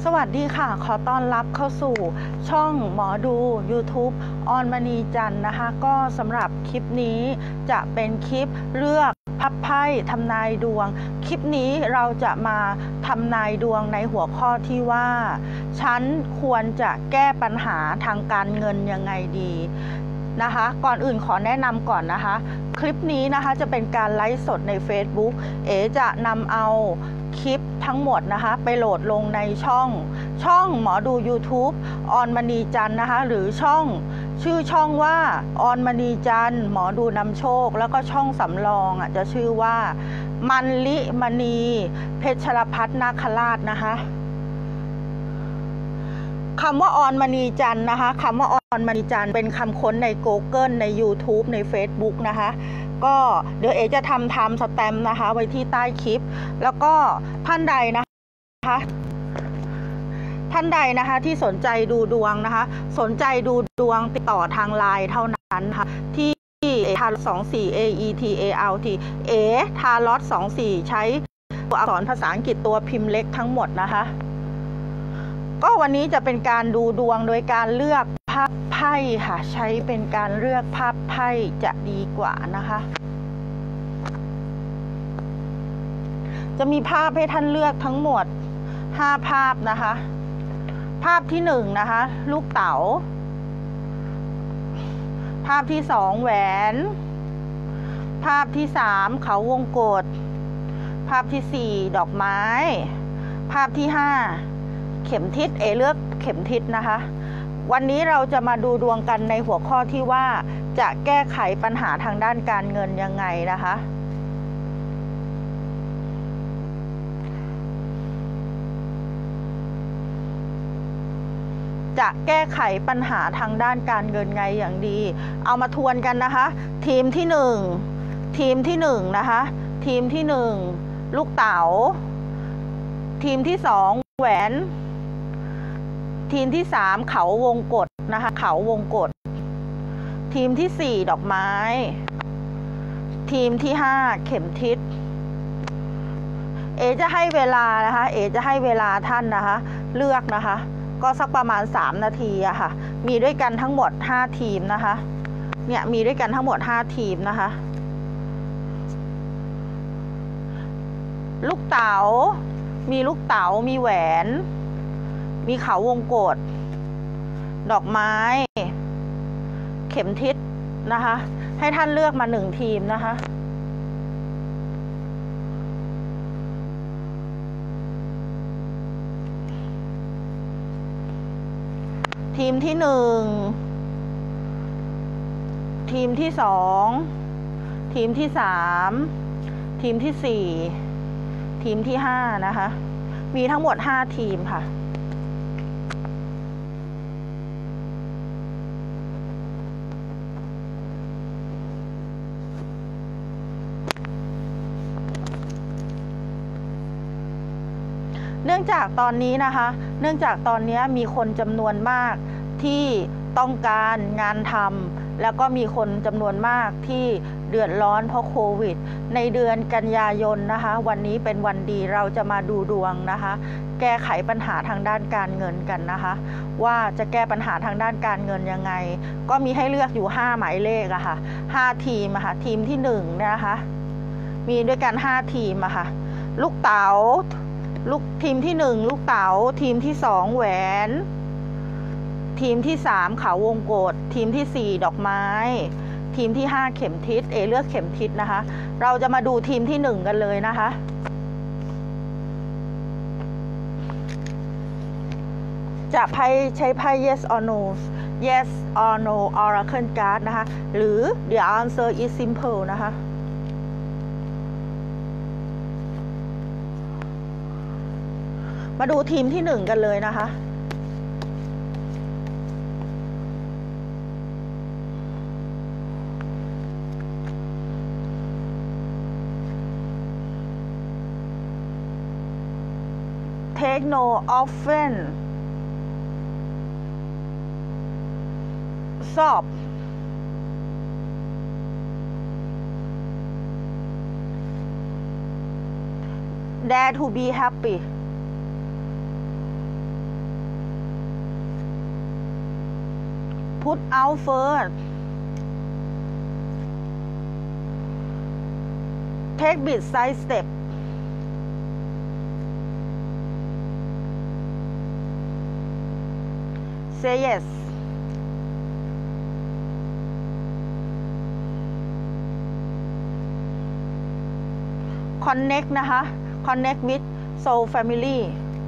วัสดีค่ะขอต้อนรับเข้าสู่ช่องหมอดู YouTube ออนมณีจันทร์นะคะก็สำหรับคลิปนี้จะเป็นคลิปเลือกพับไพ่ทำนายดวงคลิปนี้เราจะมาทำนายดวงในหัวข้อที่ว่าฉันควรจะแก้ปัญหาทางการเงินยังไงดีนะคะก่อนอื่นขอแนะนำก่อนนะคะคลิปนี้นะคะจะเป็นการไลฟ์สดใน Facebook จะนำเอาคลิปทั้งหมดนะคะไปโหลดลงในช่องหมอดู YouTube ออนมณีจันทร์นะคะหรือชื่อช่องว่าออนมณีจันทร์หมอดูนำโชคแล้วก็ช่องสำรองจะชื่อว่ามันลิมณีเพชรพัฒน์นาคราชนะคะคำว่าออนมณีจันทร์นะคะคำว่าออนมณีจันทร์เป็นคำค้นใน Google ใน YouTube ใน Facebook นะคะก็เดี๋ยวจะทำไทม์สแตมป์นะคะไว้ที่ใต้คลิปแล้วก็ท่านใดนะคะที่สนใจดูดวงนะคะสนใจดูดวงติดต่อทางไลน์เท่านั้นค่ะที่ทารอต24 AETALT ทารอต24ใช้ตัวอักษรภาษาอังกฤษตัวพิมพ์เล็กทั้งหมดนะคะก็วันนี้จะเป็นการดูดวงโดยการเลือกภาพไพ่ค่ะใช้เป็นการเลือกภาพไพ่จะดีกว่านะคะจะมีภาพให้ท่านเลือกทั้งหมด5ภาพนะคะภาพที่1นะคะลูกเต๋าภาพที่2แหวนภาพที่3เขาวงกตภาพที่4ดอกไม้ภาพที่5เข็มทิศเลือกเข็มทิศนะคะวันนี้เราจะมาดูดวงกันในหัวข้อที่ว่าจะแก้ไขปัญหาทางด้านการเงินยังไงนะคะจะแก้ไขปัญหาทางด้านการเงินไงอย่างดีเอามาทวนกันนะคะทีมที่1นะคะทีมที่1ลูกเต๋าทีมที่2แหวนทีมที่3เขาวงกตนะคะเขาวงกตทีมที่4ดอกไม้ทีมที่5เข็มทิศจะให้เวลานะคะจะให้เวลาท่านนะคะเลือกนะคะก็สักประมาณ3นาทีอะค่ะมีด้วยกันทั้งหมด5ทีมนะคะเนี่ยมีด้วยกันทั้งหมด5ทีมนะคะลูกเต๋ามีลูกเต๋ามีแหวนมีเขาวงกตดอกไม้เข็มทิศนะคะให้ท่านเลือกมา1ทีมนะคะทีมที่1ทีมที่2ทีมที่3ทีมที่4ทีมที่5นะคะมีทั้งหมด5ทีมค่ะเนื่องจากตอนนี้มีคนจำนวนมากที่ต้องการงานทำแล้วก็มีคนจำนวนมากที่เดือดร้อนเพราะโควิดในเดือนกันยายนนะคะวันนี้เป็นวันดีเราจะมาดูดวงนะคะแก้ไขปัญหาทางด้านการเงินกันนะคะว่าจะแก้ปัญหาทางด้านการเงินยังไงก็มีให้เลือกอยู่5หมายเลขอะค่ะ5ทีมอะค่ะทีมที่1นะคะมีด้วยกัน5ทีมอะค่ะลูกเต๋าทีมที่1ลูกเต๋าทีมที่2แหวนทีมที่3เขาวงกตทีมที่4ดอกไม้ทีมที่5เข็มทิศเลือกเข็มทิศนะคะเราจะมาดูทีมที่1กันเลยนะคะจะใช้ไพ่ yes or no yes or no oracle card นะคะหรือ the answer is simple นะคะมาดูทีมที่1กันเลยนะคะtake no offense stop dare to be happy put out first take big side step say yes connect นะคะ connect with soul family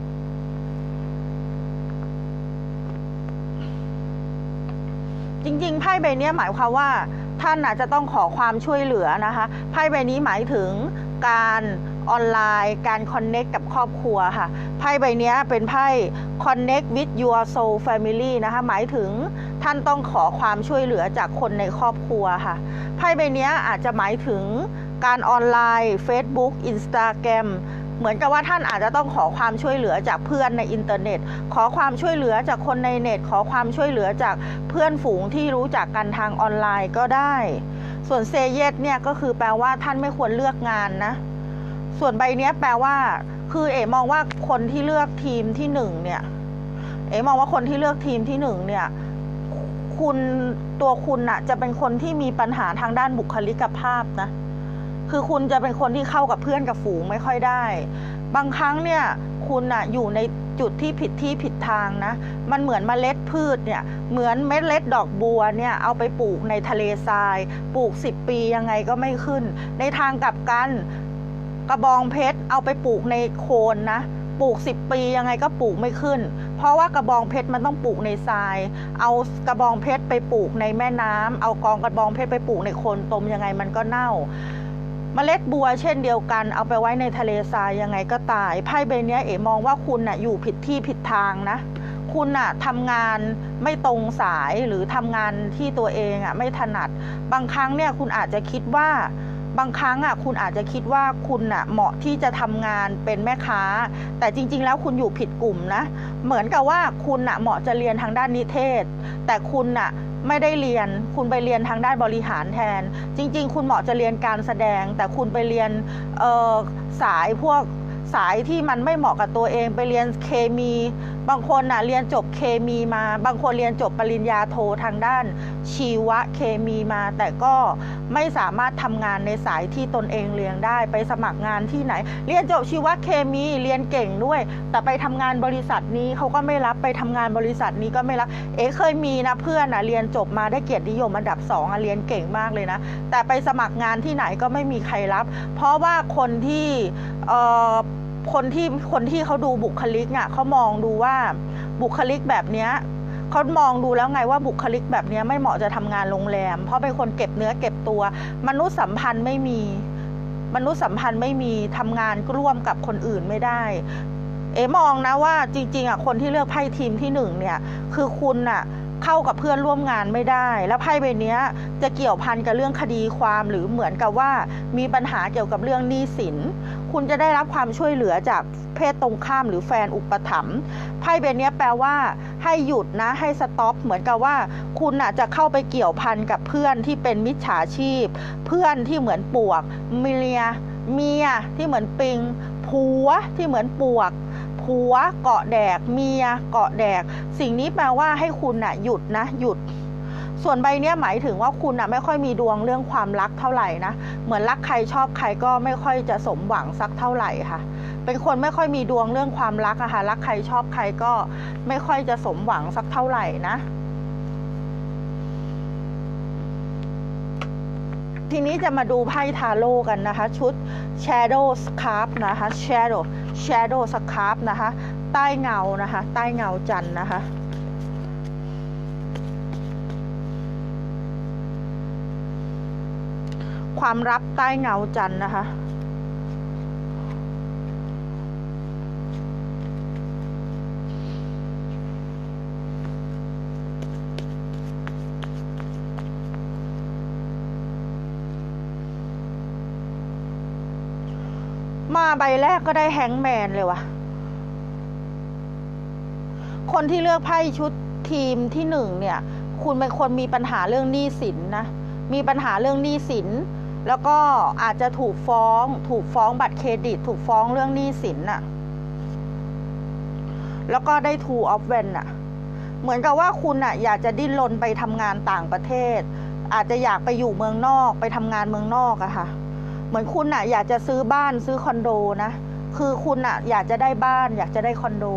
จริงๆไพ่ใบนี้หมายความว่าท่านอาจจะต้องขอความช่วยเหลือนะคะไพ่ใบนี้หมายถึงการออนไลน์การคอนเน็กกับครอบครัวค่ะไพ่ใบนี้เป็นไพ่ connect with your soul family นะคะหมายถึงท่านต้องขอความช่วยเหลือจากคนในครอบครัวค่ะไพ่ใบนี้อาจจะหมายถึงการออนไลน์ Facebook Instagram เหมือนกับว่าท่านอาจจะต้องขอความช่วยเหลือจากเพื่อนในอินเทอร์เน็ตขอความช่วยเหลือจากคนในเน็ตขอความช่วยเหลือจากเพื่อนฝูงที่รู้จักกันทางออนไลน์ก็ได้ส่วนเซเยสเนี่ยก็คือแปลว่าท่านไม่ควรเลือกงานนะส่วนใบนี้แปลว่าคือเอ๋มองว่าคนที่เลือกทีมที่1เนี่ยเอ๋มองว่าคนที่เลือกทีมที่1เนี่ยคุณตัวคุณน่ะจะเป็นคนที่มีปัญหาทางด้านบุคลิกภาพนะคือคุณจะเป็นคนที่เข้ากับเพื่อนกับฝูงไม่ค่อยได้บางครั้งเนี่ยคุณน่ะอยู่ในจุดที่ผิดทางนะมันเหมือนเมล็ดพืชเนี่ยเหมือนเมล็ดดอกบัวเนี่ยเอาไปปลูกในทะเลทรายปลูก10 ปียังไงก็ไม่ขึ้นในทางกลับกันกระบองเพชรเอาไปปลูกในโคลนนะปลูก10 ปียังไงก็ปลูกไม่ขึ้นเพราะว่ากระบองเพชรมันต้องปลูกในทรายเอากระบองเพชรไปปลูกในแม่น้ำเอากองกระบองเพชรไปปลูกในโคลนตมยังไงมันก็เน่าเมล็ดบัวเช่นเดียวกันเอาไปไว้ในทะเลทรายยังไงก็ตายไพ่ใบนี้เอ๋มองว่าคุณน่ะอยู่ผิดที่ผิดทางนะคุณน่ะทำงานไม่ตรงสายหรือทำงานที่ตัวเองอ่ะไม่ถนัดบางครั้งเนี่ยคุณอาจจะคิดว่าบางครั้งอ่ะคุณอาจจะคิดว่าคุณน่ะเหมาะที่จะทำงานเป็นแม่ค้าแต่จริงๆแล้วคุณอยู่ผิดกลุ่มนะเหมือนกับว่าคุณน่ะเหมาะจะเรียนทางด้านนิเทศแต่คุณน่ะไม่ได้เรียนคุณไปเรียนทางด้านบริหารแทนจริงๆคุณเหมาะจะเรียนการแสดงแต่คุณไปเรียนสายพวกสายที่มันไม่เหมาะกับตัวเองไปเรียนเคมีบางคนน่ะเรียนจบเคมีมาบางคนเรียนจบปริญญาโททางด้านชีวเคมีมาแต่ก็ไม่สามารถทำงานในสายที่ตนเองเรียนได้ไปสมัครงานที่ไหนเรียนจบชีวเคมีเรียนเก่งด้วยแต่ไปทำงานบริษัทนี้เขาก็ไม่รับไปทำงานบริษัทนี้ก็ไม่รับเคยมีนะเพื่อนนะเรียนจบมาได้เกียรตินิยมอันดับ2เรียนเก่งมากเลยนะแต่ไปสมัครงานที่ไหนก็ไม่มีใครรับเพราะว่าคนที่เขาดูบุคลิกอ่ะเขามองดูว่าบุคลิกแบบเนี้ยเขามองดูแล้วไงว่าบุคลิกแบบนี้ไม่เหมาะจะทำงานโรงแรมเพราะเป็นคนเก็บเนื้อเก็บตัวมนุษยสัมพันธ์ไม่มีทำงานร่วมกับคนอื่นไม่ได้มองนะว่าจริงๆคนที่เลือกไพ่ทีมที่1เนี่ยคือคุณเข้ากับเพื่อนร่วมงานไม่ได้แล้วไพ่ใบนี้จะเกี่ยวพันกับเรื่องคดีความหรือเหมือนกับว่ามีปัญหาเกี่ยวกับเรื่องหนี้สินคุณจะได้รับความช่วยเหลือจากเพศตรงข้ามหรือแฟนอุปถัมภ์ไพ่ใบนี้แปลว่าให้หยุดนะให้สต็อปเหมือนกับว่าคุณจะเข้าไปเกี่ยวพันกับเพื่อนที่เป็นมิจฉาชีพเพื่อนที่เหมือนปวกเมียที่เหมือนปิงผัวที่เหมือนปวกผัวเกาะแดกเมียเกาะแดกสิ่งนี้แปลว่าให้คุณหยุดนะหยุดส่วนใบนี้หมายถึงว่าคุณไม่ค่อยมีดวงเรื่องความรักเท่าไหร่นะเหมือนรักใครชอบใครก็ไม่ค่อยจะสมหวังสักเท่าไหร่ค่ะเป็นคนไม่ค่อยมีดวงเรื่องความรักอะค่ะรักใครชอบใครก็ไม่ค่อยจะสมหวังสักเท่าไหร่นะทีนี้จะมาดูไพ่ทาโร่กันนะคะชุด Shadow Scarf นะคะ Shadow Scarf นะคะใต้เงานะคะใต้เงาจันทร์นะคะความลับใต้เงาจันทร์นะคะมาใบแรกก็ได้แฮงก์แมนเลยว่ะคนที่เลือกไพ่ชุดทีมที่1เนี่ยคุณเป็นคนมีปัญหาเรื่องหนี้สินนะมีปัญหาเรื่องหนี้สินแล้วก็อาจจะถูกฟ้องบัตรเครดิตถูกฟ้องเรื่องหนี้สินน่ะแล้วก็ได้ Two of Wands น่ะเหมือนกับว่าคุณอ่ะอยากจะดิ้นรนไปทำงานต่างประเทศอาจจะอยากไปอยู่เมืองนอกไปทำงานเมืองนอกอะค่ะเหมือนคุณอ่ะอยากจะซื้อบ้านซื้อคอนโดนะคือคุณอ่ะอยากจะได้บ้านอยากจะได้คอนโด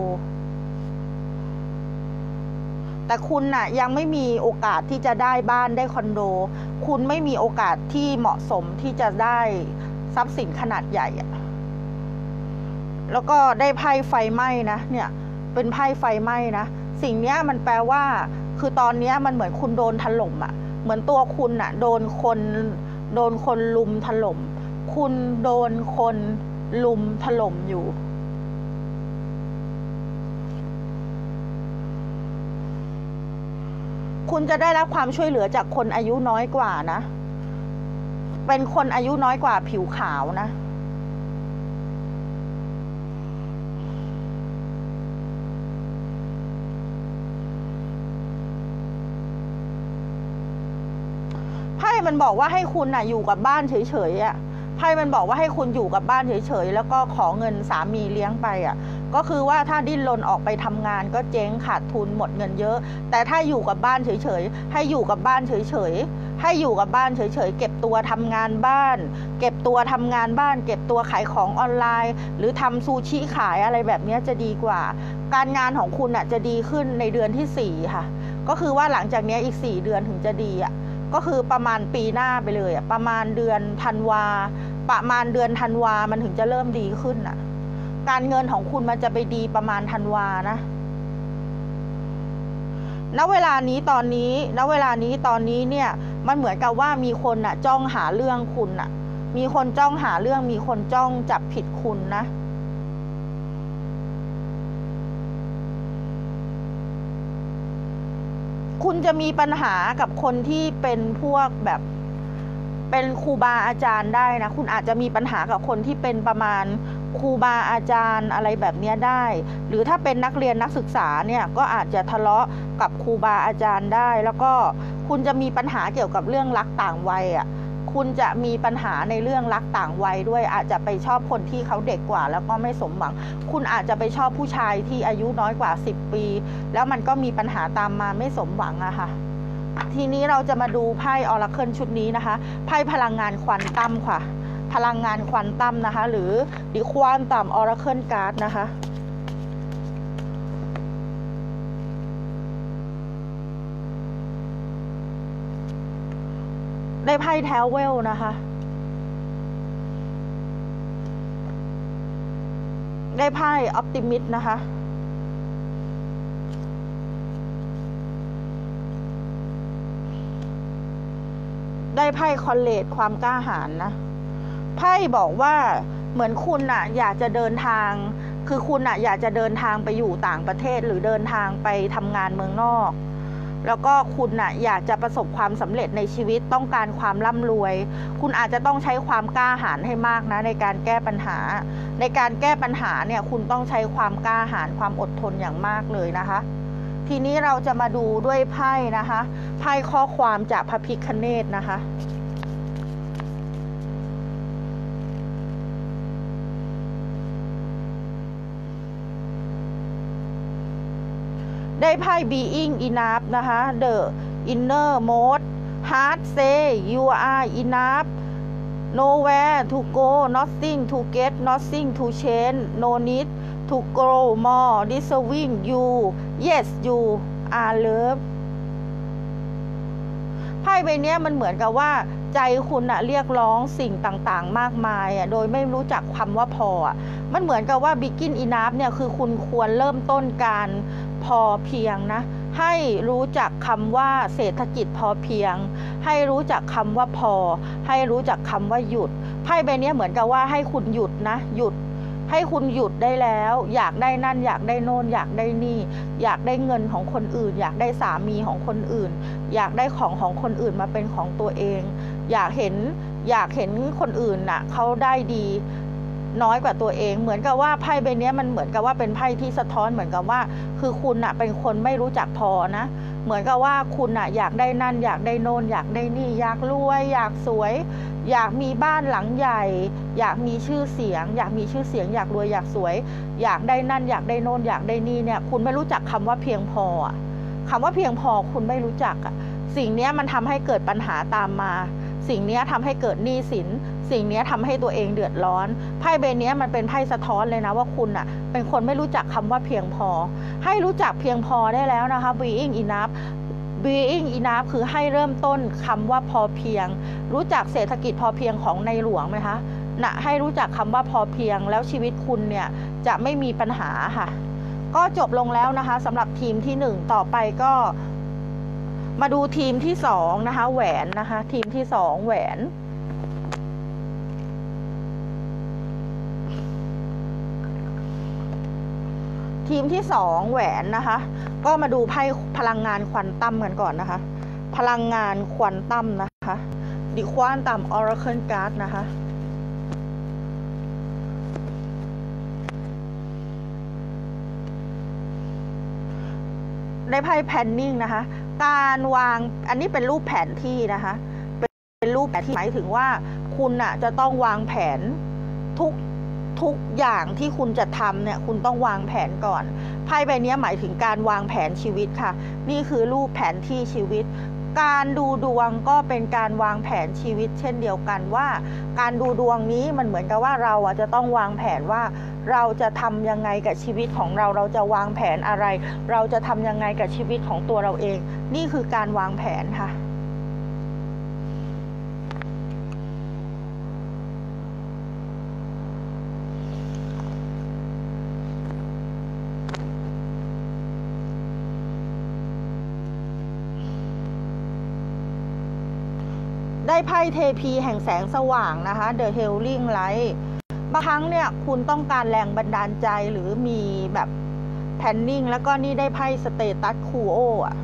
แต่คุณน่ะยังไม่มีโอกาสที่จะได้บ้านได้คอนโดคุณไม่มีโอกาสที่เหมาะสมที่จะได้ทรัพย์สินขนาดใหญ่อะแล้วก็ได้ไพ่ไฟไหม้นะเนี่ยเป็นไพ่ไฟไหม้นะสิ่งนี้มันแปลว่าคือตอนนี้มันเหมือนคุณโดนถล่มอะเหมือนตัวคุณอะโดนคนลุมถล่มคุณโดนคนลุมถล่มอยู่คุณจะได้รับความช่วยเหลือจากคนอายุน้อยกว่านะเป็นคนอายุน้อยกว่าผิวขาวนะไพ่มันบอกว่าให้คุณน่ะอยู่กับบ้านเฉยๆอ่ะไพ่มันบอกว่าให้คุณอยู่กับบ้านเฉยๆแล้วก็ขอเงินสามีเลี้ยงไปอ่ะก็คือว่าถ้าดิ้นรนออกไปทำงานก็เจ๊งขาดทุนหมดเงินเยอะแต่ถ้าอยู่กับบ้านเฉยๆให้อยู่กับบ้านเฉยๆให้อยู่กับบ้านเฉยๆเก็บตัวทำงานบ้านเก็บตัวทำงานบ้านเก็บตัวขายของออนไลน์หรือทำซูชิขายอะไรแบบนี้จะดีกว่าการงานของคุณอ่ะจะดีขึ้นในเดือนที่4ค่ะก็คือว่าหลังจากนี้อีก4 เดือนถึงจะดีอ่ะก็คือประมาณปีหน้าไปเลยอ่ะประมาณเดือนธันวามันถึงจะเริ่มดีขึ้นอ่ะการเงินของคุณมันจะไปดีประมาณธันวานะณเวลานี้ตอนนี้เนี่ยมันเหมือนกับว่ามีคนน่ะจ้องหาเรื่องคุณน่ะมีคนจ้องหาเรื่องมีคนจ้องจับผิดคุณนะคุณจะมีปัญหากับคนที่เป็นพวกแบบเป็นครูบาอาจารย์ได้นะคุณอาจจะมีปัญหากับคนที่เป็นประมาณครูบาอาจารย์อะไรแบบนี้ได้หรือถ้าเป็นนักเรียนนักศึกษาเนี่ยก็อาจจะทะเลาะกับครูบาอาจารย์ได้แล้วก็คุณจะมีปัญหาเกี่ยวกับเรื่องรักต่างวัยอ่ะคุณจะมีปัญหาในเรื่องรักต่างวัยด้วยอาจจะไปชอบคนที่เขาเด็กกว่าแล้วก็ไม่สมหวังคุณอาจจะไปชอบผู้ชายที่อายุน้อยกว่า10 ปีแล้วมันก็มีปัญหาตามมาไม่สมหวังอะค่ะทีนี้เราจะมาดูไพ่ออราเคิลชุดนี้นะคะไพ่พลังงานควอนตัมค่ะพลังงานควอนตัมนะคะหรือดิควอนตัมออราเคิลการ์ดนะคะได้ไพ่แทวเวลนะคะได้ไพ่ออปติมิสนะคะได้ไพ่คอนเลดความกล้าหาญนะไพ่บอกว่าเหมือนคุณน่ะอยากจะเดินทางคือคุณน่ะอยากจะเดินทางไปอยู่ต่างประเทศหรือเดินทางไปทำงานเมืองนอกแล้วก็คุณน่ะอยากจะประสบความสำเร็จในชีวิตต้องการความร่ำรวยคุณอาจจะต้องใช้ความกล้าหาญให้มากนะในการแก้ปัญหาในการแก้ปัญหาเนี่ยคุณต้องใช้ความกล้าหาญความอดทนอย่างมากเลยนะคะทีนี้เราจะมาดูด้วยไพ่นะคะไพ่ข้อความจากพระพิฆเนศนะคะได้ไพ่ being enough นะคะ the inner mode heart say you are enough nowhere to go nothing to get nothing to change no need to grow more deserving you yes you are love ไพ่ใบนี้มันเหมือนกับว่าใจคุณเรียกร้องสิ่งต่างๆมากมายโดยไม่รู้จักคำว่าพอมันเหมือนกับว่า begin enough เนี่ยคือคุณควรเริ่มต้นการพอเพียงนะให้รู้จักคำว่าเศรษฐกิจพอเพียงให้รู้จักคำว่าพอให้รู้จักคำว่าหยุดไพ่ใบนี้เหมือนกับว่าให้คุณหยุดนะหยุดให้คุณหยุดได้แล้วอยากได้นั่นอยากได้โน่นอยากได้นี่อยากได้เงินของคนอื่นอยากได้สามีของคนอื่นอยากได้ของคนอื่นมาเป็นของตัวเองอยากเห็นคนอื่นเขาได้ดีน้อยกว่าตัวเองเหมือนกับว่าไพ่ใบนี้มันเหมือนกับว่าเป็นไพ่ที่สะท้อนเหมือนกับว่าคือคุณเป็นคนไม่รู้จักพอนะเหมือนกับว่าคุณอยากได้นั่นอยากได้โน่นอยากได้นี่อยากรวยอยากสวยอยากมีบ้านหลังใหญ่อยากมีชื่อเสียงอยากรวยอยากสวยอยากได้นั่นอยากได้โน่นอยากได้นี่เนี่ยคุณไม่รู้จักคำว่าเพียงพอคำว่าเพียงพอคุณไม่รู้จักอะสิ่งนี้มันทำให้เกิดปัญหาตามมาสิ่งนี้ทำให้เกิดหนี้สินสิ่งนี้ทำให้ตัวเองเดือดร้อนไพ่ใบนี้มันเป็นไพ่สะท้อนเลยนะว่าคุณอะเป็นคนไม่รู้จักคำว่าเพียงพอให้รู้จักเพียงพอได้แล้วนะคะ being enough คือให้เริ่มต้นคำว่าพอเพียงรู้จักเศรษฐกิจพอเพียงของในหลวงไหมคะให้รู้จักคำว่าพอเพียงแล้วชีวิตคุณเนี่ยจะไม่มีปัญหาค่ะก็จบลงแล้วนะคะสำหรับทีมที่1ต่อไปก็มาดูทีมที่2นะคะแหวนนะคะทีมที่2แหวนทีมที่2แหวนนะคะก็มาดูไพ่พลังงานควอนตัมกันก่อนนะคะพลังงานควอนตัมนะคะดิควอนตัมออราเคิลการ์ดนะคะได้ไพ่แพนนิ่งนะคะการวางอันนี้เป็นรูปแผนที่นะคะเป็นรูปแผนที่หมายถึงว่าคุณน่ะจะต้องวางแผนทุกอย่างที่คุณจะทำเนี่ยคุณต้องวางแผนก่อนไพ่ใบนี้หมายถึงการวางแผนชีวิตค่ะนี่คือรูปแผนที่ชีวิตการดูดวงก็เป็นการวางแผนชีวิตเช่นเดียวกันว่าการดูดวงนี้มันเหมือนกับว่าเราจะต้องวางแผนว่าเราจะทำยังไงกับชีวิตของเราจะวางแผนอะไรเราจะทำยังไงกับชีวิตของตัวเราเองนี่คือการวางแผนค่ะได้ไพ่เทพีแห่งแสงสว่างนะคะ The Healing Light บางครั้งเนี่ยคุณต้องการแรงบันดาลใจหรือมีแบบแพนนิ่งแล้วก็นี่ได้ไพ่สเตตัสคูโออ่ะ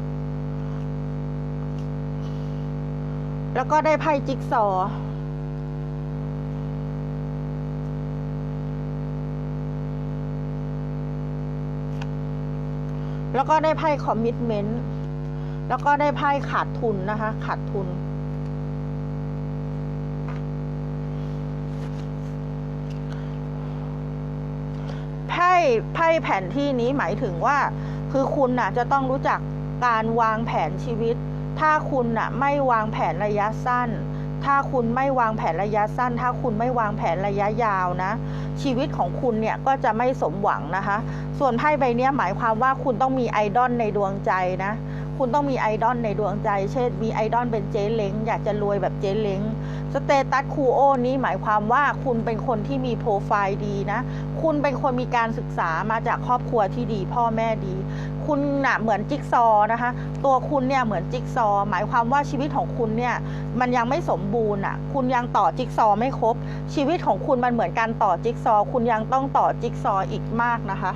แล้วก็ได้ไพ่จิ๊กซอแล้วก็ได้ไพ่คอมมิตเมนต์แล้วก็ได้ไพ่ขาดทุนนะคะขาดทุนไพ่แผนที่นี้หมายถึงว่าคือคุณน่ะจะต้องรู้จักการวางแผนชีวิตถ้าคุณน่ะไม่วางแผนระยะสั้นถ้าคุณไม่วางแผนระยะสั้นถ้าคุณไม่วางแผนระยะยาวนะชีวิตของคุณเนี่ยก็จะไม่สมหวังนะคะส่วนไพ่ใบนี้หมายความว่าคุณต้องมีไอดอลในดวงใจนะคุณต้องมีไอดอลในดวงใจเช่นมีไอดอลเป็นเจ๊เล้งอยากจะรวยแบบเจ๊เล้งสเตตัสคูโอนี้หมายความว่าคุณเป็นคนที่มีโปรไฟล์ดีนะคุณเป็นคนมีการศึกษามาจากครอบครัวที่ดีพ่อแม่ดีคุณน่ะเหมือนจิ๊กซอนะคะตัวคุณเนี่ยเหมือนจิ๊กซอหมายความว่าชีวิตของคุณเนี่ยมันยังไม่สมบูรณ์อ่ะคุณยังต่อจิ๊กซอไม่ครบชีวิตของคุณมันเหมือนการต่อจิ๊กซอคุณยังต้องต่อจิ๊กซออีกมากนะคะ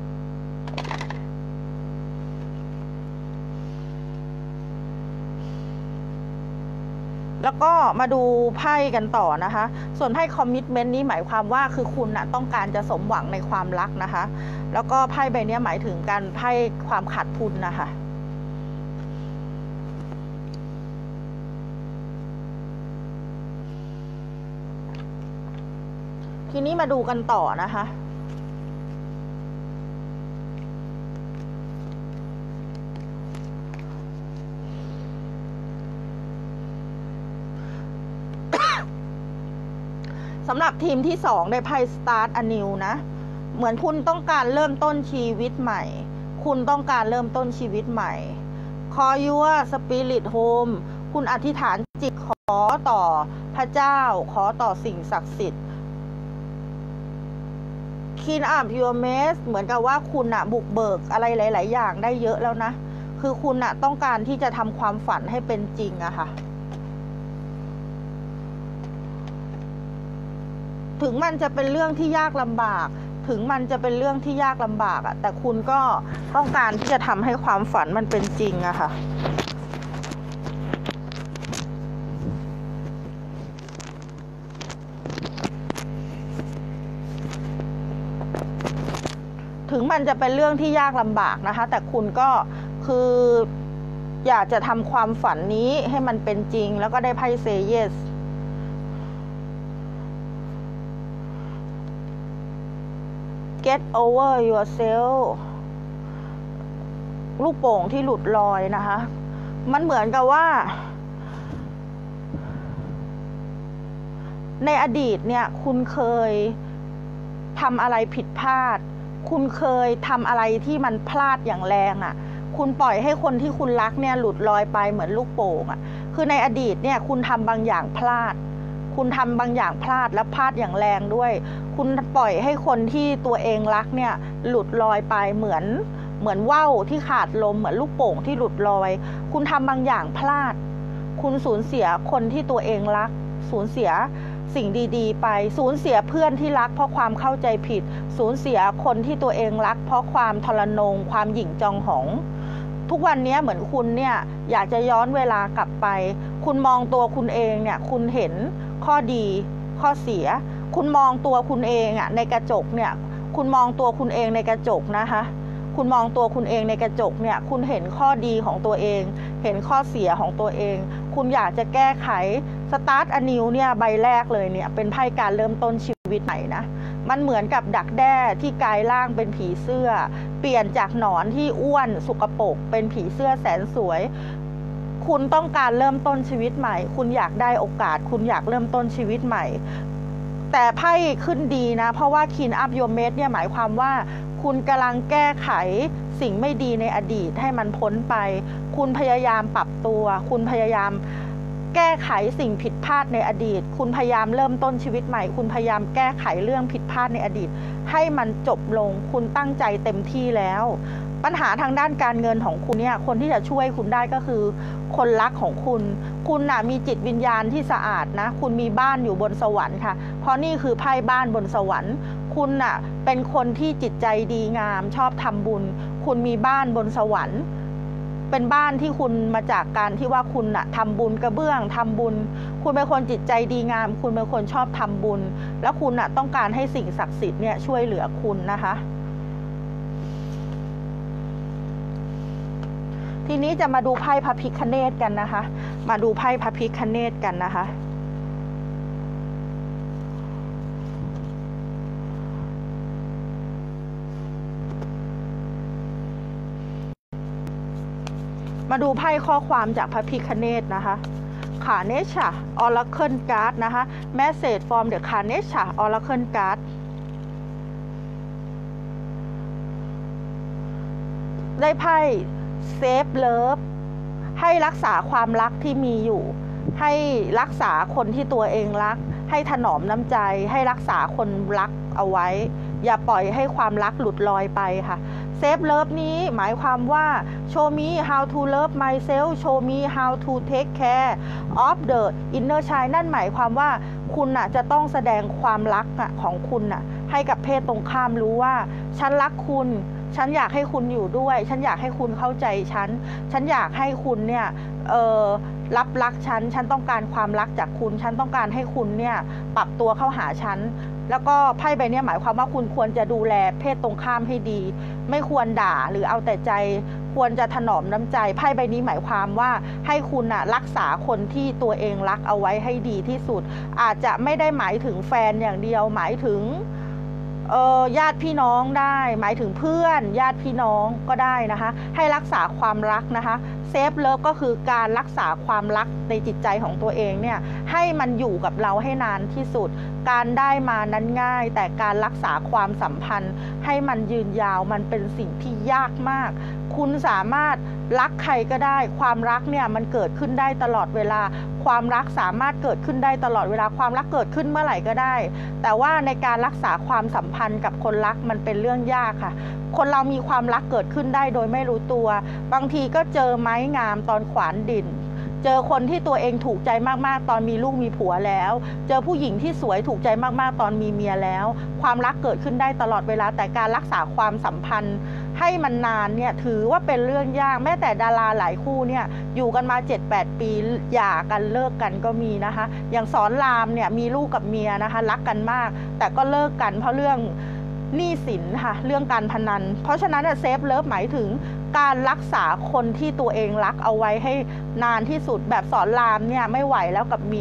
แล้วก็มาดูไพ่กันต่อนะคะส่วนไพ่คอมมิตเมนต์นี้หมายความว่าคือคุณน่ะต้องการจะสมหวังในความรักนะคะแล้วก็ไพ่ใบนี้หมายถึงการไพ่ความขาดทุนนะคะทีนี้มาดูกันต่อนะคะสำหรับทีมที่2ได้ไพ่ Start Anew นะเหมือนคุณต้องการเริ่มต้นชีวิตใหม่คุณต้องการเริ่มต้นชีวิตใหม่ Call your spirit home คุณอธิษฐานจิตขอต่อพระเจ้าขอต่อสิ่งศักดิ์สิทธิ์ Clean up your mess เหมือนกับว่าคุณน่ะบุกเบิกอะไรหลายๆอย่างได้เยอะแล้วนะคือคุณน่ะต้องการที่จะทำความฝันให้เป็นจริงอะค่ะถึงมันจะเป็นเรื่องที่ยากลำบากถึงมันจะเป็นเรื่องที่ยากลำบากอะแต่คุณก็ต้องการที่จะทำให้ความฝันมันเป็นจริงอะค่ะถึงมันจะเป็นเรื่องที่ยากลำบากนะคะแต่คุณก็คืออยากจะทำความฝันนี้ให้มันเป็นจริงแล้วก็ได้ไพ่ Say Yes Get over yourself ลูกโป่งที่หลุดลอยนะคะมันเหมือนกับว่าในอดีตเนี่ยคุณเคยทำอะไรผิดพลาดคุณเคยทำอะไรที่มันพลาดอย่างแรงคุณปล่อยให้คนที่คุณรักเนี่ยหลุดลอยไปเหมือนลูกโป่งคือในอดีตเนี่ยคุณทำบางอย่างพลาดคุณทำบางอย่างพลาดและพลาดอย่างแรงด้วยคุณปล่อยให้คนที่ตัวเองรักเนี่ยหลุดลอยไปเหมือนว่าวที่ขาดลมเหมือนลูกโป่งที่หลุดลอยคุณทำบางอย่างพลาดคุณสูญเสียคนที่ตัวเองรักสูญเสียสิ่งดีๆไปสูญเสียเพื่อนที่รักเพราะความเข้าใจผิดสูญเสียคนที่ตัวเองรักเพราะความทรนงความหยิ่งจองหองทุกวันนี้เหมือนคุณเนี่ยอยากจะย้อนเวลากลับไปคุณมองตัวคุณเองเนี่ยคุณเห็นข้อดีข้อเสียคุณมองตัวคุณเองในกระจกเนี่ยคุณมองตัวคุณเองในกระจกนะคะคุณมองตัวคุณเองในกระจกเนี่ยคุณเห็นข้อดีของตัวเองเห็นข้อเสียของตัวเองคุณอยากจะแก้ไขสตาร์ทอนิวเนี่ยใบแรกเลยเนี่ยเป็นไพ่การเริ่มต้นชีวิตใหม่นะมันเหมือนกับดักแด้ที่กลายร่างเป็นผีเสื้อเปลี่ยนจากหนอนที่อ้วนสกปรกเป็นผีเสื้อแสนสวยคุณต้องการเริ่มต้นชีวิตใหม่คุณอยากได้โอกาสคุณอยากเริ่มต้นชีวิตใหม่แต่ไพ่ขึ้นดีนะเพราะว่าQueen of Your Messเนี่ยหมายความว่าคุณกำลังแก้ไขสิ่งไม่ดีในอดีตให้มันพ้นไปคุณพยายามปรับตัวคุณพยายามแก้ไขสิ่งผิดพลาดในอดีตคุณพยายามเริ่มต้นชีวิตใหม่คุณพยายามแก้ไขเรื่องผิดพลาดในอดีตให้มันจบลงคุณตั้งใจเต็มที่แล้วปัญหาทางด้านการเงินของคุณเนี่ยคนที่จะช่วยคุณได้ก็คือคนรักของคุณมีจิตวิญญาณที่สะอาดนะคุณมีบ้านอยู่บนสวรรค์ค่ะเพราะนี่คือไพ่บ้านบนสวรรค์คุณเป็นคนที่จิตใจดีงามชอบทำบุญคุณมีบ้านบนสวรรค์เป็นบ้านที่คุณมาจากการที่ว่าคุณทำบุญกระเบื้องทำบุญคุณเป็นคนจิตใจดีงามคุณเป็นคนชอบทำบุญแล้วคุณต้องการให้สิ่งศักดิ์สิทธิ์เนี่ยช่วยเหลือคุณนะคะทีนี้จะมาดูไพ่พระพิฆเนศกันนะคะมาดูไพ่พระพิฆเนศกันนะคะมาดูไพ่ข้อความจากพระพิฆเนศนะคะคาเนชะออราเคิลการ์ดนะคะแมสเสจฟอร์มเดอะคาเนชะออราเคิลการ์ดได้ไพ่เซฟเลิฟให้รักษาความรักที่มีอยู่ให้รักษาคนที่ตัวเองรักให้ถนอมน้ำใจให้รักษาคนรักเอาไว้อย่าปล่อยให้ความรักหลุดลอยไปค่ะเซฟเลิฟนี้หมายความว่า show me how to love myself show me how to take care of the inner child นั่นหมายความว่าคุณจะต้องแสดงความรักของคุณให้กับเพศตรงข้ามรู้ว่าฉันรักคุณฉันอยากให้คุณอยู่ด้วยฉันอยากให้คุณเข้าใจฉันอยากให้คุณเนี่ยรับรักฉันต้องการความรักจากคุณฉันต้องการให้คุณเนี่ยปรับตัวเข้าหาฉันแล้วก็ไพ่ใบนี้หมายความว่าคุณควรจะดูแลเพศตรงข้ามให้ดีไม่ควรด่าหรือเอาแต่ใจควรจะถนอมน้ำใจไพ่ใบนี้หมายความว่าให้คุณรักษาคนที่ตัวเองรักเอาไว้ให้ดีที่สุดอาจจะไม่ได้หมายถึงแฟนอย่างเดียวหมายถึงญาติพี่น้องได้หมายถึงเพื่อนญาติพี่น้องก็ได้นะคะให้รักษาความรักนะคะเซฟเลิฟก็คือการรักษาความรักในจิตใจของตัวเองเนี่ยให้มันอยู่กับเราให้นานที่สุดการได้มานั้นง่ายแต่การรักษาความสัมพันธ์ให้มันยืนยาวมันเป็นสิ่งที่ยากมากคุณสามารถรักใครก็ได้ความรักเนี่ยมันเกิดขึ้นได้ตลอดเวลาความรักสามารถเกิดขึ้นได้ตลอดเวลาความรักเกิดขึ้นเมื่อไหร่ก็ได้แต่ว่าในการรักษาความสัมพันธ์กับคนรักมันเป็นเรื่องยากค่ะคนเรามีความรักเกิดขึ้นได้โดยไม่รู้ตัวบางทีก็เจอไม้งามตอนขวานดินเจอคนที่ตัวเองถูกใจมากๆตอนมีลูกมีผัวแล้วเจอผู้หญิงที่สวยถูกใจมากๆตอนมีเมียแล้วความรักเกิดขึ้นได้ตลอดเวลาแต่การรักษาความสัมพันธ์ให้มันนานเนี่ยถือว่าเป็นเรื่องยากแม้แต่ดาราหลายคู่เนี่ยอยู่กันมา 7-8 ปีหย่ากันเลิกกันก็มีนะคะอย่างสอนรามเนี่ยมีลูกกับเมียนะคะรักกันมากแต่ก็เลิกกันเพราะเรื่องหนี้สินค่ะเรื่องการพนันเพราะฉะนั้นเซฟเลิฟหมายถึงการรักษาคนที่ตัวเองรักเอาไว้ให้นานที่สุดแบบสอนรามเนี่ยไม่ไหวแล้วกับเมีย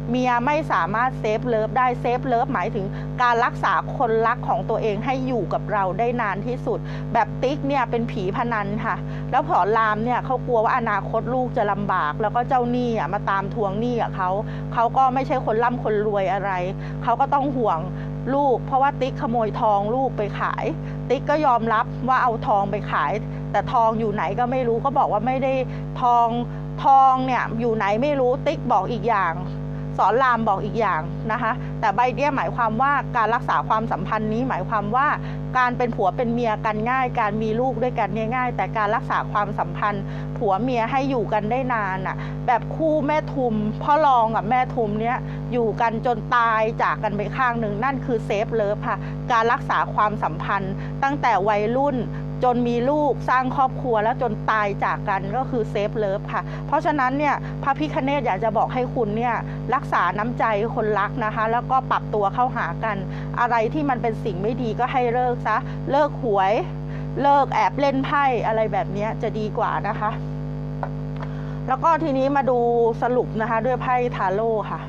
เมียไม่สามารถเซฟเลิฟได้เซฟเลิฟหมายถึงการรักษาคนรักของตัวเองให้อยู่กับเราได้นานที่สุดแบบติ๊กเนี่ยเป็นผีพนันค่ะแล้วสอนรามเนี่ยเขากลัวว่าอนาคตลูกจะลำบากแล้วก็เจ้าหนี้มาตามทวงหนี้กับเขาก็ไม่ใช่คนร่ำคนรวยอะไรเขาก็ต้องห่วงลูกเพราะว่าติ๊กขโมยทองลูกไปขายติ๊กก็ยอมรับว่าเอาทองไปขายแต่ทองอยู่ไหนก็ไม่รู้ก็บอกว่าไม่ได้ทองเนี่ยอยู่ไหนไม่รู้ติ๊กบอกอีกอย่างสอนรามบอกอีกอย่างนะคะแต่ใบเนี้ยหมายความว่าการรักษาความสัมพันธ์นี้หมายความว่าการเป็นผัวเป็นเมียกันง่ายการมีลูกด้วยกันง่ายแต่การรักษาความสัมพันธ์ผัวเมียให้อยู่กันได้นานอ่ะแบบคู่แม่ทุมพ่อรองกับแม่ทุมเนี้ยอยู่กันจนตายจากกันไปข้างหนึ่งนั่นคือเซฟเลิฟค่ะการรักษาความสัมพันธ์ตั้งแต่วัยรุ่นจนมีลูกสร้างครอบครัวแล้วจนตายจากกันก็คือเซฟเลิฟค่ะเพราะฉะนั้นเนี่ยพระพิฆเนศอยากจะบอกให้คุณเนี่ยรักษาน้ำใจคนรักนะคะแล้วก็ปรับตัวเข้าหากันอะไรที่มันเป็นสิ่งไม่ดีก็ให้เลิกซะเลิกหวยเลิกแอบเล่นไพ่อะไรแบบนี้จะดีกว่านะคะแล้วก็ทีนี้มาดูสรุปนะคะด้วยไพ่ทาโร่ค่ะ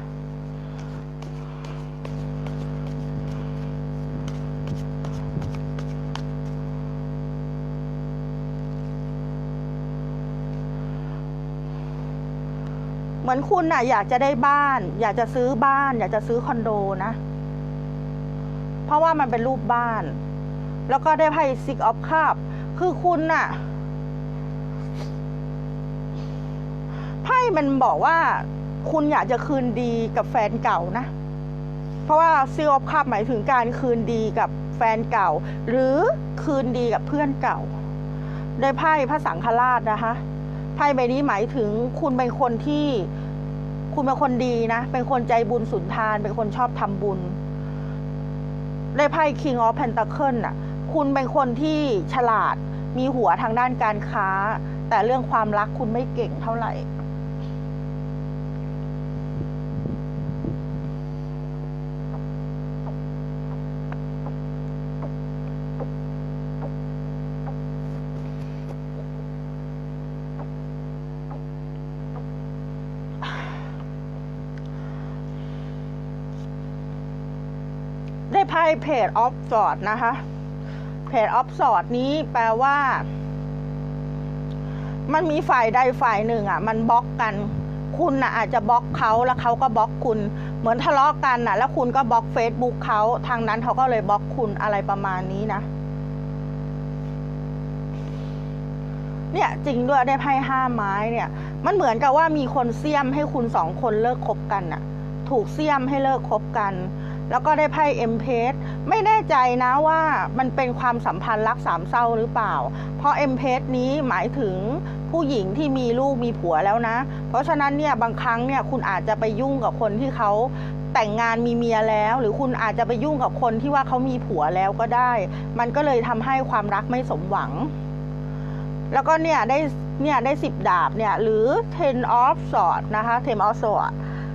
เหมือนคุณน่ะอยากจะได้บ้านอยากจะซื้อบ้านอยากจะซื้อคอนโดนะเพราะว่ามันเป็นรูปบ้านแล้วก็ได้ไพ่ Six of Cups คือคุณน่ะไพ่มันบอกว่าคุณอยากจะคืนดีกับแฟนเก่านะเพราะว่า Six of Cups หมายถึงการคืนดีกับแฟนเก่าหรือคืนดีกับเพื่อนเก่าได้ไพ่พระสังฆราชนะคะไพ่ใบนี้หมายถึงคุณเป็นคนที่คุณเป็นคนดีนะเป็นคนใจบุญสุนทานเป็นคนชอบทำบุญได้ไพ่ King of Pentacles น่ะคุณเป็นคนที่ฉลาดมีหัวทางด้านการค้าแต่เรื่องความรักคุณไม่เก่งเท่าไหร่ได้ไพ่ Page of Swords นะคะPage of Swords นี้แปลว่ามันมีฝ่ายใดฝ่ายหนึ่งมันบล็อกกันคุณอาจจะบล็อกเขาแล้วเขาก็บล็อกคุณเหมือนทะเลาะกันแล้วคุณก็บล็อก Facebook เขาทางนั้นเขาก็เลยบล็อกคุณอะไรประมาณนี้นะเนี่ยจริงด้วยได้ไพ่5 ไม้เนี่ยมันเหมือนกับว่ามีคนเสี้ยมให้คุณ2 คนเลิกคบกันถูกเสี้ยมให้เลิกคบกันแล้วก็ได้ไพ่เอ็มเพสไม่แน่ใจนะว่ามันเป็นความสัมพันธ์รักสามเศร้าหรือเปล่าเพราะเอ็มเพสนี้หมายถึงผู้หญิงที่มีลูกมีผัวแล้วนะเพราะฉะนั้นเนี่ยบางครั้งเนี่ยคุณอาจจะไปยุ่งกับคนที่เขาแต่งงานมีเมียแล้วหรือคุณอาจจะไปยุ่งกับคนที่ว่าเขามีผัวแล้วก็ได้มันก็เลยทำให้ความรักไม่สมหวังแล้วก็เนี่ยได้10 ดาบเนี่ยหรือ Ten of Swords นะคะ Ten of Swords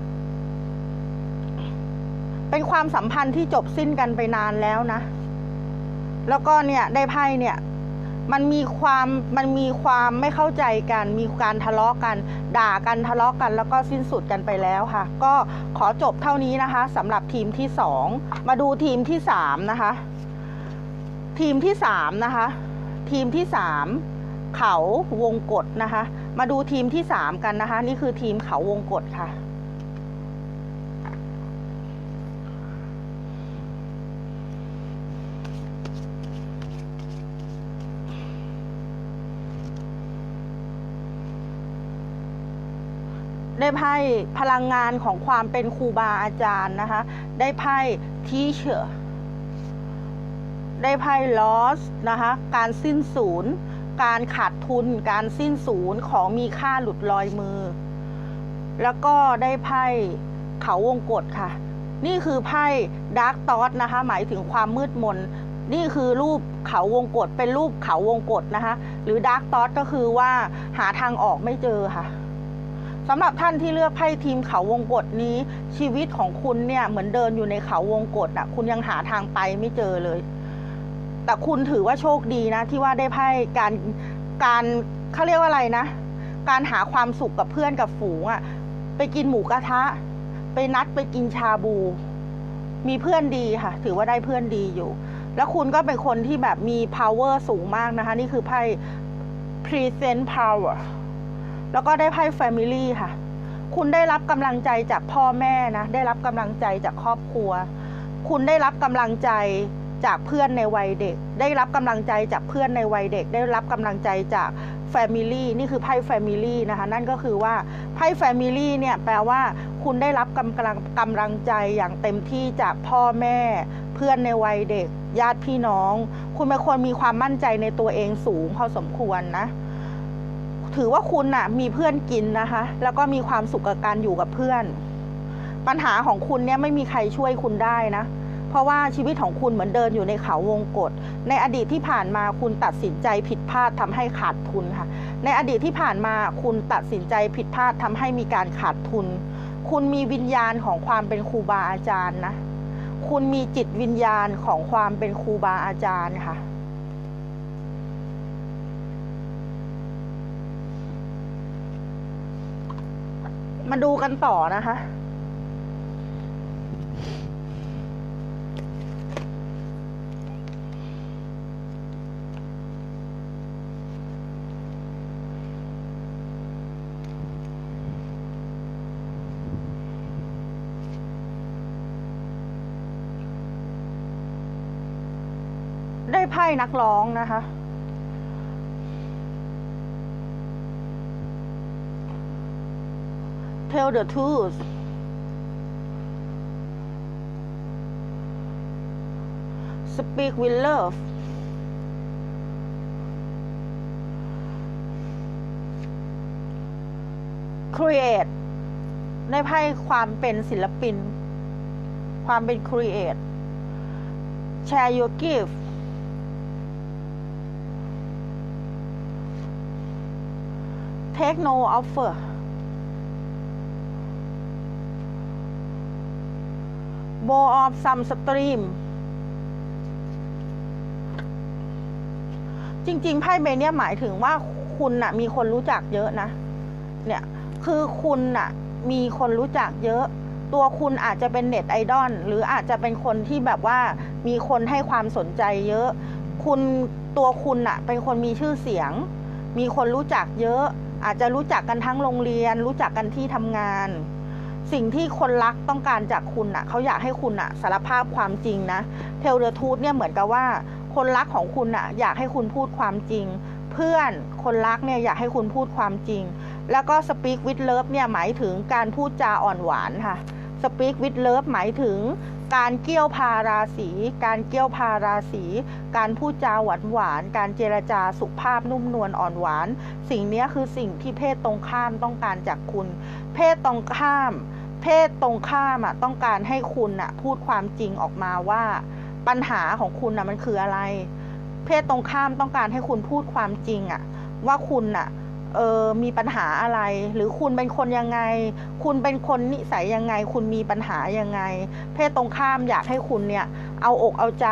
เป็นความสัมพันธ์ที่จบสิ้นกันไปนานแล้วนะแล้วก็เนี่ยได้ไพ่เนี่ยมันมีความไม่เข้าใจกันมีการทะเลาะกันด่ากันทะเลาะกันแล้วก็สิ้นสุดกันไปแล้วค่ะก็ขอจบเท่านี้นะคะสำหรับทีมที่2มาดูทีมที่3นะคะทีมที่3นะคะทีมที่3เขาวงกฏนะคะมาดูทีมที่3กันนะคะนี่คือทีมเขาวงกฏค่ะได้ไพ่พลังงานของความเป็นครูบาอาจารย์นะคะได้ไพ่ Teacher ได้ไพ่ Loss นะคะการสิ้นสูญการขาดทุนการสิ้นสูญของมีค่าหลุดลอยมือแล้วก็ได้ไพ่เขาวงกฏค่ะนี่คือไพ่ Dark Thought นะคะหมายถึงความมืดมนนี่คือรูปเขาวงกฏเป็นรูปเขาวงกฏนะคะหรือ Dark Thought ก็คือว่าหาทางออกไม่เจอค่ะสำหรับท่านที่เลือกไพ่ทีมเขาวงกฏนี้ชีวิตของคุณเนี่ยเหมือนเดินอยู่ในเขาวงกฏคุณยังหาทางไปไม่เจอเลยแต่คุณถือว่าโชคดีนะที่ว่าได้ไพ่การเขาเรียกว่าอะไรนะการหาความสุขกับเพื่อนกับฝูงไปกินหมูกระทะไปนัดไปกินชาบูมีเพื่อนดีค่ะถือว่าได้เพื่อนดีอยู่แล้วคุณก็เป็นคนที่แบบมี power สูงมากนะคะนี่คือไพ่ present power แล้วก็ได้ไพ่ family ค่ะคุณได้รับกำลังใจจากพ่อแม่นะได้รับกำลังใจจากครอบครัวคุณได้รับกำลังใจจากเพื่อนในวัยเด็กได้รับกำลังใจจากเพื่อนในวัยเด็กได้รับกำลังใจจาก family นี่คือไพ่ family นะคะนั่นก็คือว่าไพ่ family เนี่ยแปลว่าคุณได้รับกำลังใจอย่างเต็มที่จากพ่อแม่เพื่อนในวัยเด็กญาติพี่น้องคุณเป็นคนมีความมั่นใจในตัวเองสูงพอสมควรนะถือว่าคุณน่ะมีเพื่อนกินนะคะแล้วก็มีความสุขกับการอยู่กับเพื่อนปัญหาของคุณเนี่ยไม่มีใครช่วยคุณได้นะเพราะว่าชีวิตของคุณเหมือนเดินอยู่ในเขาวงกตในอดีตที่ผ่านมาคุณตัดสินใจผิดพลาดทำให้ขาดทุนค่ะในอดีตที่ผ่านมาคุณตัดสินใจผิดพลาดทำให้มีการขาดทุนคุณมีวิญญาณของความเป็นครูบาอาจารย์นะคุณมีจิตวิญญาณของความเป็นครูบาอาจารย์ค่ะมาดูกันต่อนะคะได้ไพ่นักร้องนะคะ Tell the truth Speak with love Create ได้ไพ่ความเป็นศิลปินความเป็น Create Share your gift Take no offer Bow of some stream จริงๆไพ่ใบนี้หมายถึงว่าคุณน่ะมีคนรู้จักเยอะนะเนี่ยคือคุณน่ะมีคนรู้จักเยอะตัวคุณอาจจะเป็นเน็ตไอดอลหรืออาจจะเป็นคนที่แบบว่ามีคนให้ความสนใจเยอะตัวคุณน่ะเป็นคนมีชื่อเสียงมีคนรู้จักเยอะอาจจะรู้จักกันทั้งโรงเรียนรู้จักกันที่ทำงานสิ่งที่คนรักต้องการจากคุณน่ะเขาอยากให้คุณน่ะสารภาพความจริงนะเทลเดอร์ทูธเนี่ยเหมือนกับว่าคนรักของคุณน่ะอยากให้คุณพูดความจริงเพื่อนคนรักเนี่ยอยากให้คุณพูดความจริงแล้วก็ speak with love เนี่ยหมายถึงการพูดจาอ่อนหวานค่ะ speak with love หมายถึงการเกี่ยวพาราสีการเกี่ยวพาราสีการพูดจาหวานหวานการเจรจาสุภาพนุ่มนวลอ่อนหวานสิ่งนี้คือสิ่งที่เพศตรงข้ามต้องการจากคุณเพศตรงข้ามต้องการให้คุณน่ะพูดความจริงออกมาว่าปัญหาของคุณน่ะมันคืออะไรเพศตรงข้ามต้องการให้คุณพูดความจริงอ่ะว่าคุณน่ะมีปัญหาอะไรหรือคุณเป็นคนยังไงคุณเป็นคนนิสัยยังไงคุณมีปัญหายังไงเพศตรงข้ามอยากให้คุณเนี่ยเอาอกเอาใจ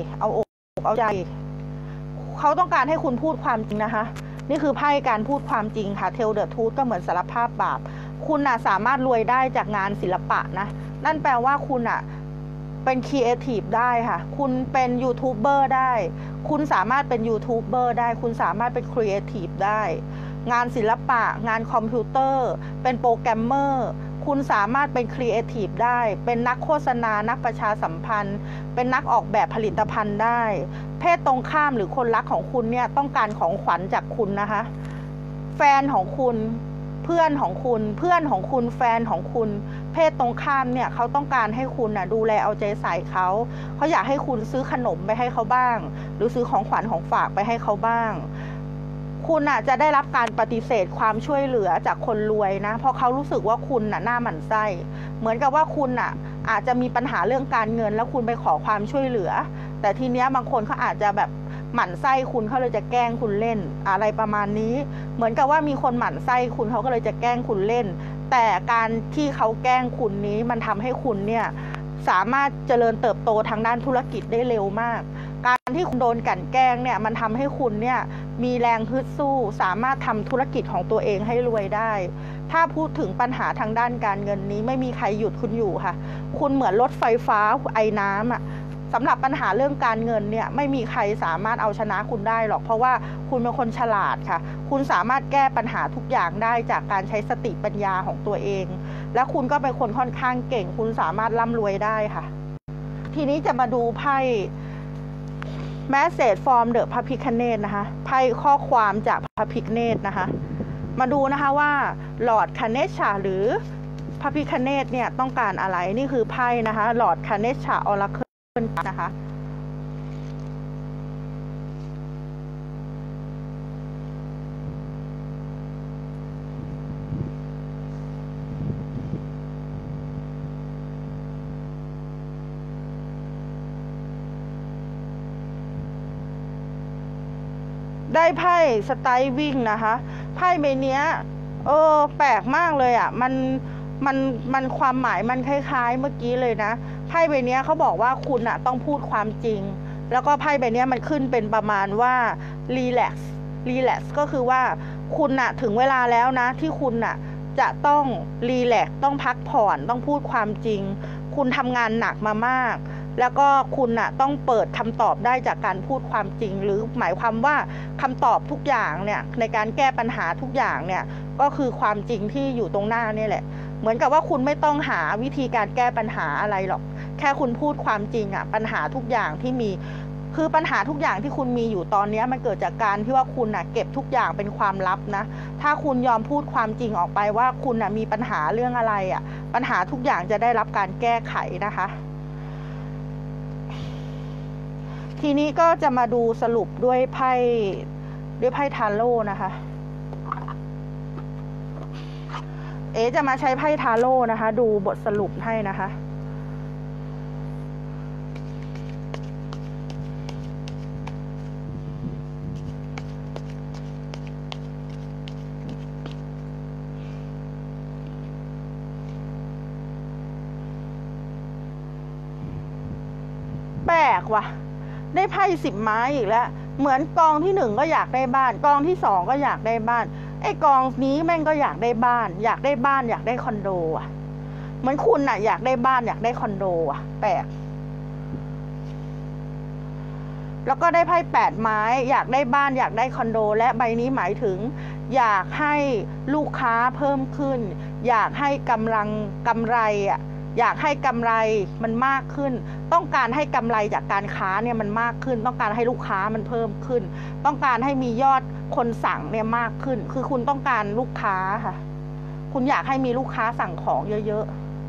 เขาต้องการให้คุณพูดความจริงนะคะนี่คือไพ่การพูดความจริงค่ะเทลเดอร์ทูธก็เหมือนสารภาพบาปคุณน่ะสามารถรวยได้จากงานศิลปะนะนั่นแปลว่าคุณน่ะเป็นครีเอทีฟได้ค่ะคุณเป็นยูทูบเบอร์ได้คุณสามารถเป็นยูทูบเบอร์ได้คุณสามารถเป็นครีเอทีฟได้งานศิลปะงานคอมพิวเตอร์เป็นโปรแกรมเมอร์คุณสามารถเป็นครีเอทีฟได้เป็นนักโฆษณานักประชาสัมพันธ์เป็นนักออกแบบผลิตภัณฑ์ได้เพศตรงข้ามหรือคนรักของคุณเนี่ยต้องการของขวัญจากคุณนะคะแฟนของคุณเพื่อนของคุณแฟนของคุณเพศตรงข้ามเนี่ยเขาต้องการให้คุณน่ะดูแลเอาใจใส่เขาอยากให้คุณซื้อขนมไปให้เขาบ้างหรือซื้อของขวัญของฝากไปให้เขาบ้างคุณน่ะจะได้รับการปฏิเสธความช่วยเหลือจากคนรวยนะเพราะเขารู้สึกว่าคุณน่ะหน้าหมั่นไส้เหมือนกับว่าคุณน่ะอาจจะมีปัญหาเรื่องการเงินแล้วคุณไปขอความช่วยเหลือแต่ทีเนี้ยบางคนเขาอาจจะแบบหมั่นไส้คุณเขาเลยจะแกล้งคุณเล่นอะไรประมาณนี้เหมือนกับว่ามีคนหมั่นไส้คุณเขาก็เลยจะแกล้งคุณเล่นแต่การที่เขาแกล้งคุณนี้มันทำให้คุณเนี่ยสามารถเจริญเติบโตทางด้านธุรกิจได้เร็วมากการที่คุณโดนกลั่นแกล้งเนี่ยมันทำให้คุณเนี่ยมีแรงฮึดสู้สามารถทำธุรกิจของตัวเองให้รวยได้ถ้าพูดถึงปัญหาทางด้านการเงินนี้ไม่มีใครหยุดคุณอยู่ค่ะคุณเหมือนรถไฟฟ้าไอ้น้ำสำหรับปัญหาเรื่องการเงินเนี่ยไม่มีใครสามารถเอาชนะคุณได้หรอกเพราะว่าคุณเป็นคนฉลาดค่ะคุณสามารถแก้ปัญหาทุกอย่างได้จากการใช้สติปัญญาของตัวเองและคุณก็เป็นคนค่อนข้างเก่งคุณสามารถร่ำรวยได้ค่ะทีนี้จะมาดูไพ่Message from the พระพิฆเนศนะคะไพ่ข้อความจากพระพิฆเนศนะคะมาดูนะคะว่าลอร์ดคาเนชาหรือพระพิฆเนศเนี่ยต้องการอะไรนี่คือไพ่นะคะลอร์ดคาเนชาออราเคิลนะคะได้ไพ่สไตล์วิ่งนะคะไพ่ใบนี้แปลกมากเลยมันความหมายมันคล้ายๆเมื่อกี้เลยนะไพ่ใบนี้เขาบอกว่าคุณต้องพูดความจริงแล้วก็ไพ่ใบนี้มันขึ้นเป็นประมาณว่ารีแลกซ์ก็คือว่าคุณถึงเวลาแล้วนะที่คุณจะต้องรีแลกซ์ต้องพักผ่อนต้องพูดความจริงคุณทำงานหนักมามากแล้วก็คุณต้องเปิดคำตอบได้จากการพูดความจริงหรือหมายความว่าคำตอบทุกอย่างเนี่ยในการแก้ปัญหาทุกอย่างเนี่ยก็คือความจริงที่อยู่ตรงหน้านี่แหละเหมือนกับว่าคุณไม่ต้องหาวิธีการแก้ปัญหาอะไรหรอกแค่คุณพูดความจริงปัญหาทุกอย่างที่มีคือปัญหาทุกอย่างที่คุณมีอยู่ตอนนี้มันเกิดจากการที่ว่าคุณเก็บทุกอย่างเป็นความลับนะถ้าคุณยอมพูดความจริงออกไปว่าคุณมีปัญหาเรื่องอะไรปัญหาทุกอย่างจะได้รับการแก้ไขนะคะทีนี้ก็จะมาดูสรุปด้วยไพ่ทาโร่นะคะจะมาใช้ไพ่ทาโร่นะคะดูบทสรุปให้นะคะแปลกว่ะได้ไพ่10 ไม้อีกแล้วเหมือนกองที่1ก็อยากได้บ้านกองที่2ก็อยากได้บ้านไอ้กองนี้แม่งก็อยากได้บ้านอยากได้บ้านอยากได้คอนโดเหมือนคุณอยากได้บ้านอยากได้คอนโดแปลกแล้วก็ได้ไพ่8 ไม้อยากได้บ้านอยากได้คอนโดและใบนี้หมายถึงอยากให้ลูกค้าเพิ่มขึ้นอยากให้กำไรอยากให้กำไรมันมากขึ้นต้องการให้กำไรจากการค้าเนี่ยมันมากขึ้นต้องการให้ลูกค้ามันเพิ่มขึ้นต้องการให้มียอดคนสั่งเนี่ยมากขึ้นคือคุณต้องการลูกค้าค่ะคุณอยากให้มีลูกค้าสั่งของเยอะ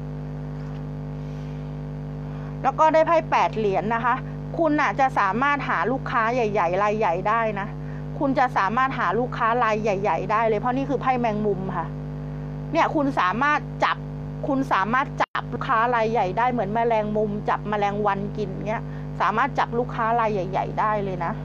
ๆแล้วก็ได้ไพ่8 เหรียญนะคะคุณจะสามารถหาลูกค้าใหญ่ๆรายใหญ่ได้นะคุณจะสามารถหาลูกค้ารายใหญ่ๆได้เลยเพราะนี่คือไพ่แมงมุมค่ะเนี่ยคุณสามารถจับลูกค้ารายใหญ่ได้เหมือนแมลงมุมจับแมลงวันกินเงี้ยสามารถจับลูกค้ารายใหญ่ๆได้เลยนะ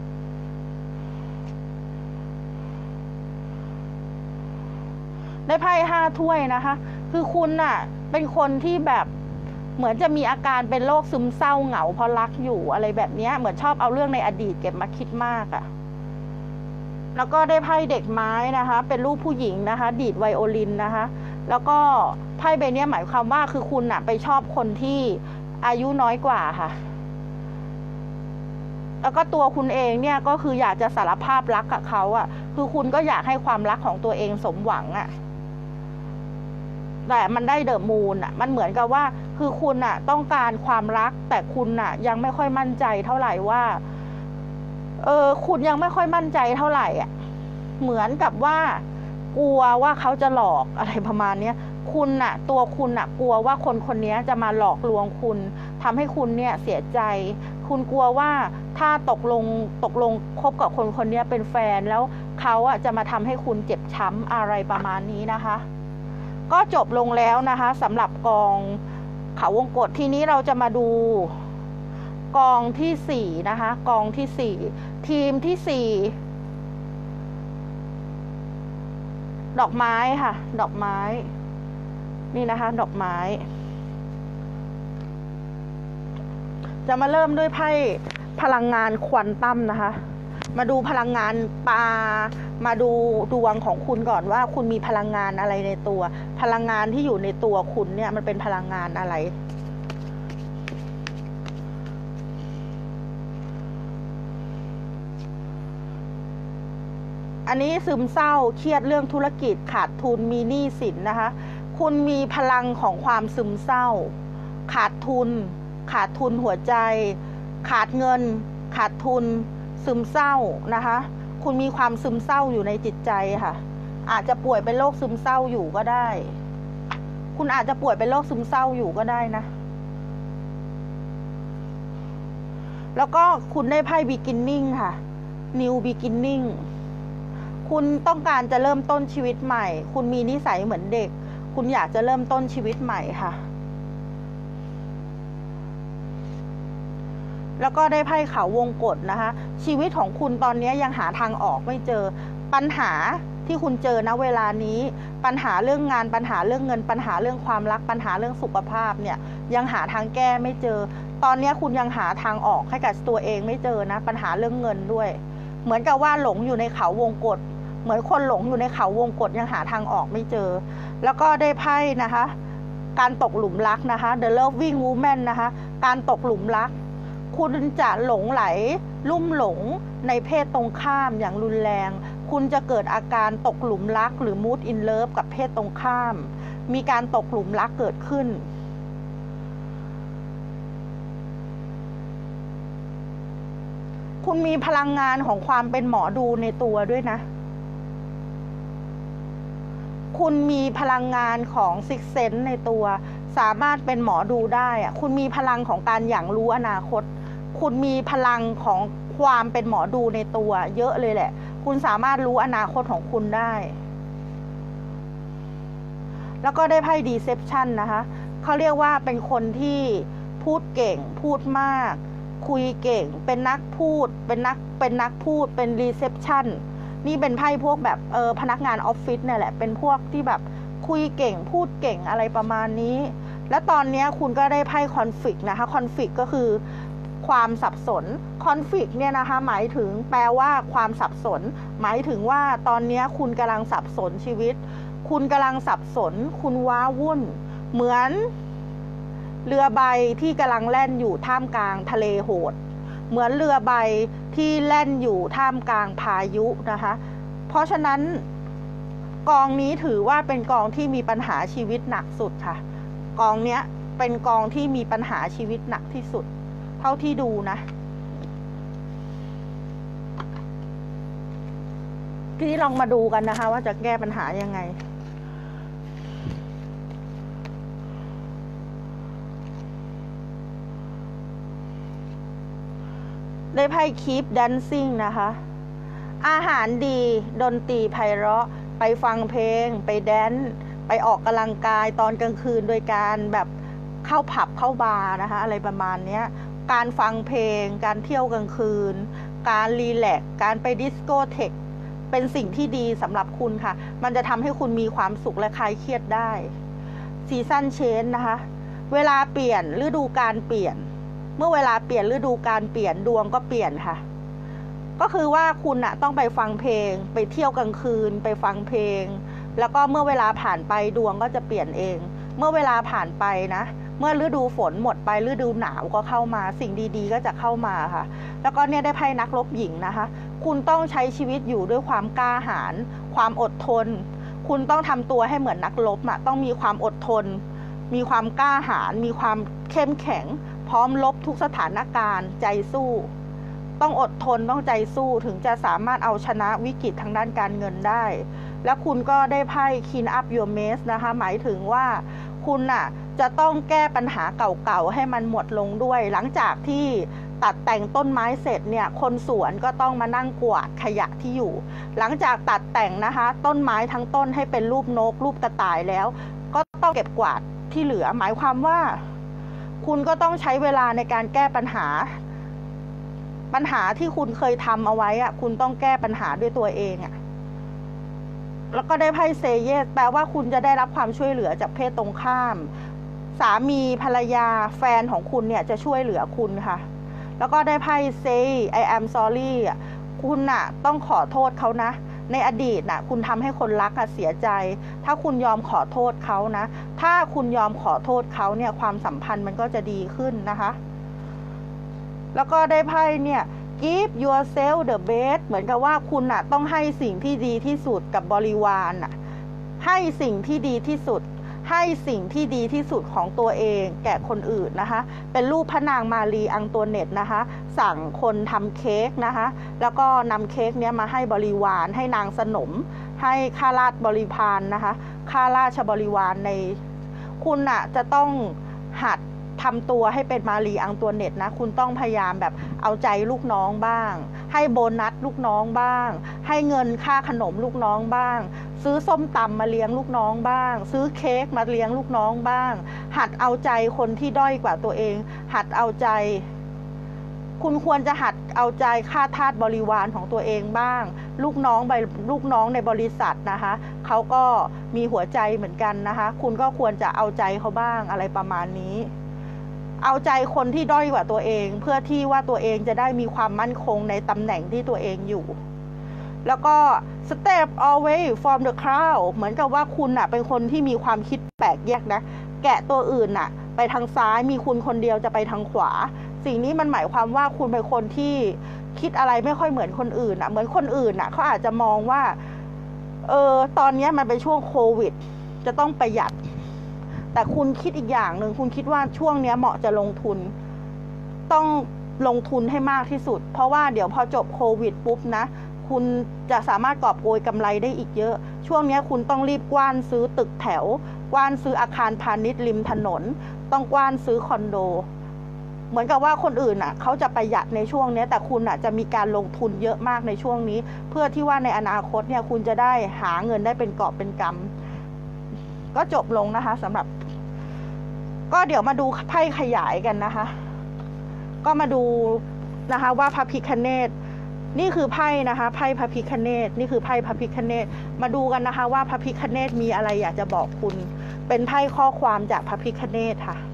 ได้ไพ่5 ถ้วยนะคะคือคุณเป็นคนที่แบบเหมือนจะมีอาการเป็นโรคซึมเศร้าเหงาเพราะรักอยู่อะไรแบบนี้เหมือนชอบเอาเรื่องในอดีตเก็บมาคิดมากแล้วก็ได้ไพ่เด็กไม้นะคะเป็นลูกผู้หญิงนะคะดีดไวโอลินนะคะแล้วก็ไพ่ใบนี้หมายความว่าคือคุณไปชอบคนที่อายุน้อยกว่าค่ะแล้วก็ตัวคุณเองเนี่ยก็คืออยากจะสารภาพรักกับเขาคือคุณก็อยากให้ความรักของตัวเองสมหวังแต่มันได้เดอะมูนมันเหมือนกับว่าคือคุณต้องการความรักแต่คุณยังไม่ค่อยมั่นใจเท่าไหร่ว่าคุณยังไม่ค่อยมั่นใจเท่าไหร่เหมือนกับว่ากลัวว่าเขาจะหลอกอะไรประมาณนี้คุณตัวคุณกลัวว่าคนนี้จะมาหลอกลวงคุณทำให้คุณเนี่ยเสียใจคุณกลัวว่าถ้าตกลงคบกับคนนี้เป็นแฟนแล้วเขาจะมาทำให้คุณเจ็บช้ำอะไรประมาณนี้นะคะก็จบลงแล้วนะคะสำหรับกองเขาวงกตทีนี้เราจะมาดูกองที่4นะคะกองที่4ทีมที่4ดอกไม้ค่ะดอกไม้นี่นะคะดอกไม้จะมาเริ่มด้วยไพ่พลังงานควอนตัมนะคะมาดูพลังงานมาดูดวงของคุณก่อนว่าคุณมีพลังงานอะไรในตัวพลังงานที่อยู่ในตัวคุณเนี่ยมันเป็นพลังงานอะไรอันนี้ซึมเศร้าเครียดเรื่องธุรกิจขาดทุนมีหนี้สินนะคะคุณมีพลังของความซึมเศร้าขาดทุนหัวใจขาดเงินขาดทุนซึมเศร้านะคะคุณมีความซึมเศร้าอยู่ในจิตใจค่ะอาจจะป่วยเป็นโรคซึมเศร้าอยู่ก็ได้คุณอาจจะป่วยเป็นโรคซึมเศร้าอยู่ก็ได้นะแล้วก็คุณได้ไพ่ beginning ค่ะ new beginning คุณต้องการจะเริ่มต้นชีวิตใหม่คุณมีนิสัยเหมือนเด็กคุณอยากจะเริ่มต้นชีวิตใหม่ค่ะแล้วก็ได้ไพ่เขาวงกตนะคะชีวิตของคุณตอนนี้ยังหาทางออกไม่เจอปัญหาที่คุณเจอณเวลานี้ปัญหาเรื่องงานปัญหาเรื่องเงินปัญหาเรื่องความรักปัญหาเรื่องสุขภาพเนี่ยยังหาทางแก้ไม่เจอตอนนี้คุณยังหาทางออกให้กับตัวเองไม่เจอนะปัญหาเรื่องเงินด้วยเหมือนกับว่าหลงอยู่ในเขาวงกตเหมือนคนหลงอยู่ในเขาวงกตยังหาทางออกไม่เจอแล้วก็ได้ไพ่นะคะการตกหลุมรักนะคะ The Loving Woman นะคะการตกหลุมรักคุณจะหลงไหลลุ่มหลงในเพศตรงข้ามอย่างรุนแรงคุณจะเกิดอาการตกหลุมรักหรือ mood in love กับเพศตรงข้ามมีการตกหลุมรักเกิดขึ้นคุณมีพลังงานของความเป็นหมอดูในตัวด้วยนะคุณมีพลังงานของซิกเซนส์ในตัวสามารถเป็นหมอดูได้อะคุณมีพลังของการอย่างรู้อนาคตคุณมีพลังของความเป็นหมอดูในตัวเยอะเลยแหละคุณสามารถรู้อนาคตของคุณได้แล้วก็ได้ไพ่ Deception นะคะเขาเรียกว่าเป็นคนที่พูดเก่งพูดมากคุยเก่งเป็นนักพูดเป็นนักพูดเป็น Reception นี่เป็นไพ่พวกแบบพนักงานออฟฟิศเนี่ยแหละเป็นพวกที่แบบคุยเก่งพูดเก่งอะไรประมาณนี้และตอนนี้คุณก็ได้ไพ่ Conflict นะคะ Conflict ก็คือความสับสน Conflict เนี่ยนะคะหมายถึงแปลว่าความสับสนหมายถึงว่าตอนนี้คุณกำลังสับสนชีวิตคุณกำลังสับสนคุณว้าวุ่นเหมือนเรือใบที่กำลังแล่นอยู่ท่ามกลางทะเลโหดเหมือนเรือใบที่แล่นอยู่ท่ามกลางพายุนะคะเพราะฉะนั้นกองนี้ถือว่าเป็นกองที่มีปัญหาชีวิตหนักสุดค่ะกองเนี้ยเป็นกองที่มีปัญหาชีวิตหนักที่สุดเท่าที่ดูนะทีนี้ลองมาดูกันนะคะว่าจะแก้ปัญหายังไงได้ไพ่ Keep Dancing นะคะอาหารดีดนตรีไพเราะไปฟังเพลงไปแดนซ์ไปออกกำลังกายตอนกลางคืนโดยการแบบเข้าผับเข้าบาร์นะคะอะไรประมาณนี้การฟังเพลงการเที่ยวกลางคืนการรีแลกซ์การไปดิสโกเทคเป็นสิ่งที่ดีสำหรับคุณค่ะมันจะทำให้คุณมีความสุขและคลายเครียดได้ซีซั่นเชนนะคะเวลาเปลี่ยนฤดูกาลเปลี่ยนเมื่อเวลาเปลี่ยนฤดูกาลเปลี่ยนดวงก็เปลี่ยนค่ะก็คือว่าคุณน่ะต้องไปฟังเพลงไปเที่ยวกลางคืนไปฟังเพลงแล้วก็เมื่อเวลาผ่านไปดวงก็จะเปลี่ยนเองเมื่อเวลาผ่านไปนะเมื่อฤดูฝนหมดไปฤดูหนาวก็เข้ามาสิ่งดีๆก็จะเข้ามาค่ะแล้วก็เนี่ยได้ไพ่นักรบหญิงนะคะคุณต้องใช้ชีวิตอยู่ด้วยความกล้าหาญความอดทนคุณต้องทำตัวให้เหมือนนักรบอ่ะต้องมีความอดทนมีความกล้าหาญมีความเข้มแข็งพร้อมรบทุกสถานการณ์ใจสู้ต้องอดทนต้องใจสู้ถึงจะสามารถเอาชนะวิกฤตทางด้านการเงินได้แล้วคุณก็ได้ไพ่ Clean Up Your Mess นะคะหมายถึงว่าคุณน่ะจะต้องแก้ปัญหาเก่าๆให้มันหมดลงด้วยหลังจากที่ตัดแต่งต้นไม้เสร็จเนี่ยคนสวนก็ต้องมานั่งกวาดขยะที่อยู่หลังจากตัดแต่งนะคะต้นไม้ทั้งต้นให้เป็นรูปนกรูปกระต่ายแล้วก็ต้องเก็บกวาดที่เหลือหมายความว่าคุณก็ต้องใช้เวลาในการแก้ปัญหาที่คุณเคยทำเอาไว้อะคุณต้องแก้ปัญหาด้วยตัวเองอะแล้วก็ได้ไพ่เซเยสแปลว่าคุณจะได้รับความช่วยเหลือจากเพศตรงข้ามสามีภรรยาแฟนของคุณเนี่ยจะช่วยเหลือคุณค่ะแล้วก็ได้ไพ่ say I am sorry คุณน่ะต้องขอโทษเขานะในอดีตน่ะคุณทำให้คนรักเสียใจถ้าคุณยอมขอโทษเขานะถ้าคุณยอมขอโทษเขาเนี่ยความสัมพันธ์มันก็จะดีขึ้นนะคะแล้วก็ได้ไพ่เนี่ย give yourself the best เหมือนกับว่าคุณน่ะต้องให้สิ่งที่ดีที่สุดกับบริวารน่ะให้สิ่งที่ดีที่สุดให้สิ่งที่ดีที่สุดของตัวเองแก่คนอื่นนะคะเป็นรูปพระนางมารีอังตัวเน็ตนะคะสั่งคนทำเค้กนะคะแล้วก็นำเค้กเนี้ยมาให้บริวารให้นางสนมให้ข้าราชบริพารนะคะข้าราชบริวารในคุณน่ะจะต้องหัดทำตัวให้เป็นมารีอังตัวเน็ตนะคุณต้องพยายามแบบเอาใจลูกน้องบ้างให้โบนัสลูกน้องบ้างให้เงินค่าขนมลูกน้องบ้างซื้อส้มตำมาเลี้ยงลูกน้องบ้างซื้อเค้กมาเลี้ยงลูกน้องบ้างหัดเอาใจคนที่ด้อยกว่าตัวเองหัดเอาใจคุณควรจะหัดเอาใจข้าทาสบริวารของตัวเองบ้างลูกน้องในบริษัทนะคะเขาก็มีหัวใจเหมือนกันนะคะคุณก็ควรจะเอาใจเขาบ้างอะไรประมาณนี้เอาใจคนที่ด้อยกว่าตัวเองเพื่อที่ว่าตัวเองจะได้มีความมั่นคงในตำแหน่งที่ตัวเองอยู่แล้วก็ step away from the crowd เหมือนกับว่าคุณน่ะเป็นคนที่มีความคิดแปลกแยกนะแกะตัวอื่นน่ะไปทางซ้ายมีคุณคนเดียวจะไปทางขวาสิ่งนี้มันหมายความว่าคุณเป็นคนที่คิดอะไรไม่ค่อยเหมือนคนอื่นน่ะเหมือนคนอื่นน่ะเขาอาจจะมองว่าตอนนี้มันเป็นช่วงโควิดจะต้องประหยัดแต่คุณคิดอีกอย่างหนึ่งคุณคิดว่าช่วงนี้เหมาะจะลงทุนต้องลงทุนให้มากที่สุดเพราะว่าเดี๋ยวพอจบโควิดปุ๊บนะคุณจะสามารถกอบโกยกำไรได้อีกเยอะช่วงนี้คุณต้องรีบกว้านซื้อตึกแถวกว้านซื้ออาคารพาณิชย์ริมถนนต้องกว้านซื้อคอนโดเหมือนกับว่าคนอื่นน่ะเขาจะประหยัดในช่วงนี้แต่คุณน่ะจะมีการลงทุนเยอะมากในช่วงนี้เพื่อที่ว่าในอนาคตเนี่ยคุณจะได้หาเงินได้เป็นกอบเป็นกำก็จบลงนะคะสำหรับก็เดี๋ยวมาดูไพ่ขยายกันนะคะก็มาดูนะคะว่าพระพิฆเนศนี่คือไพ่นะคะไพ่พระพิฆเนศนี่คือไพ่พระพิฆเนศมาดูกันนะคะว่าพระพิฆเนศมีอะไรอยากจะบอกคุณเป็นไพ่ข้อความจากพระพิฆเนศค่ะ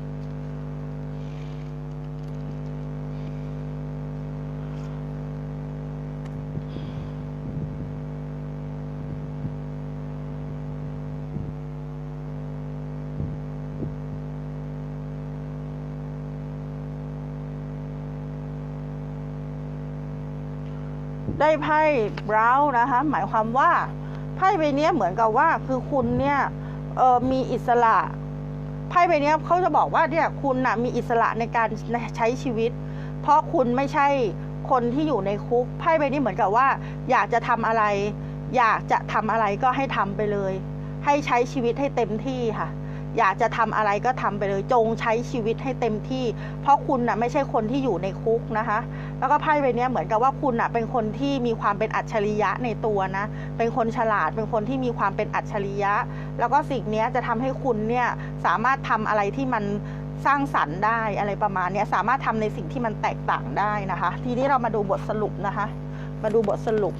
ได้ไพ่บราวน์นะคะหมายความว่าไพ่ใบนี้เหมือนกับว่าคือคุณเนี่ยมีอิสระไพ่ใบนี้เขาจะบอกว่าเนี่ยคุณน่ะมีอิสระในการใช้ชีวิตเพราะคุณไม่ใช่คนที่อยู่ในคุกไพ่ใบนี้เหมือนกับว่าอยากจะทำอะไรก็ให้ทำไปเลยให้ใช้ชีวิตให้เต็มที่ค่ะอยากจะทำอะไรก็ทำไปเลยจงใช้ชีวิตให้เต็มที่เพราะคุณน่ะไม่ใช่คนที่อยู่ในคุกนะคะแล้วก็ไพ่ใบนี้เหมือนกับว่าคุณน่ะเป็นคนที่มีความเป็นอัจฉริยะในตัวนะเป็นคนฉลาดเป็นคนที่มีความเป็นอัจฉริยะแล้วก็สิ่งนี้จะทำให้คุณเนี่ยสามารถทำอะไรที่มันสร้างสรรค์ได้อะไรประมาณนี้สามารถทำในสิ่งที่มันแตกต่างได้นะคะทีนี้เรามาดูบทสรุปนะคะมาดูบทสรุป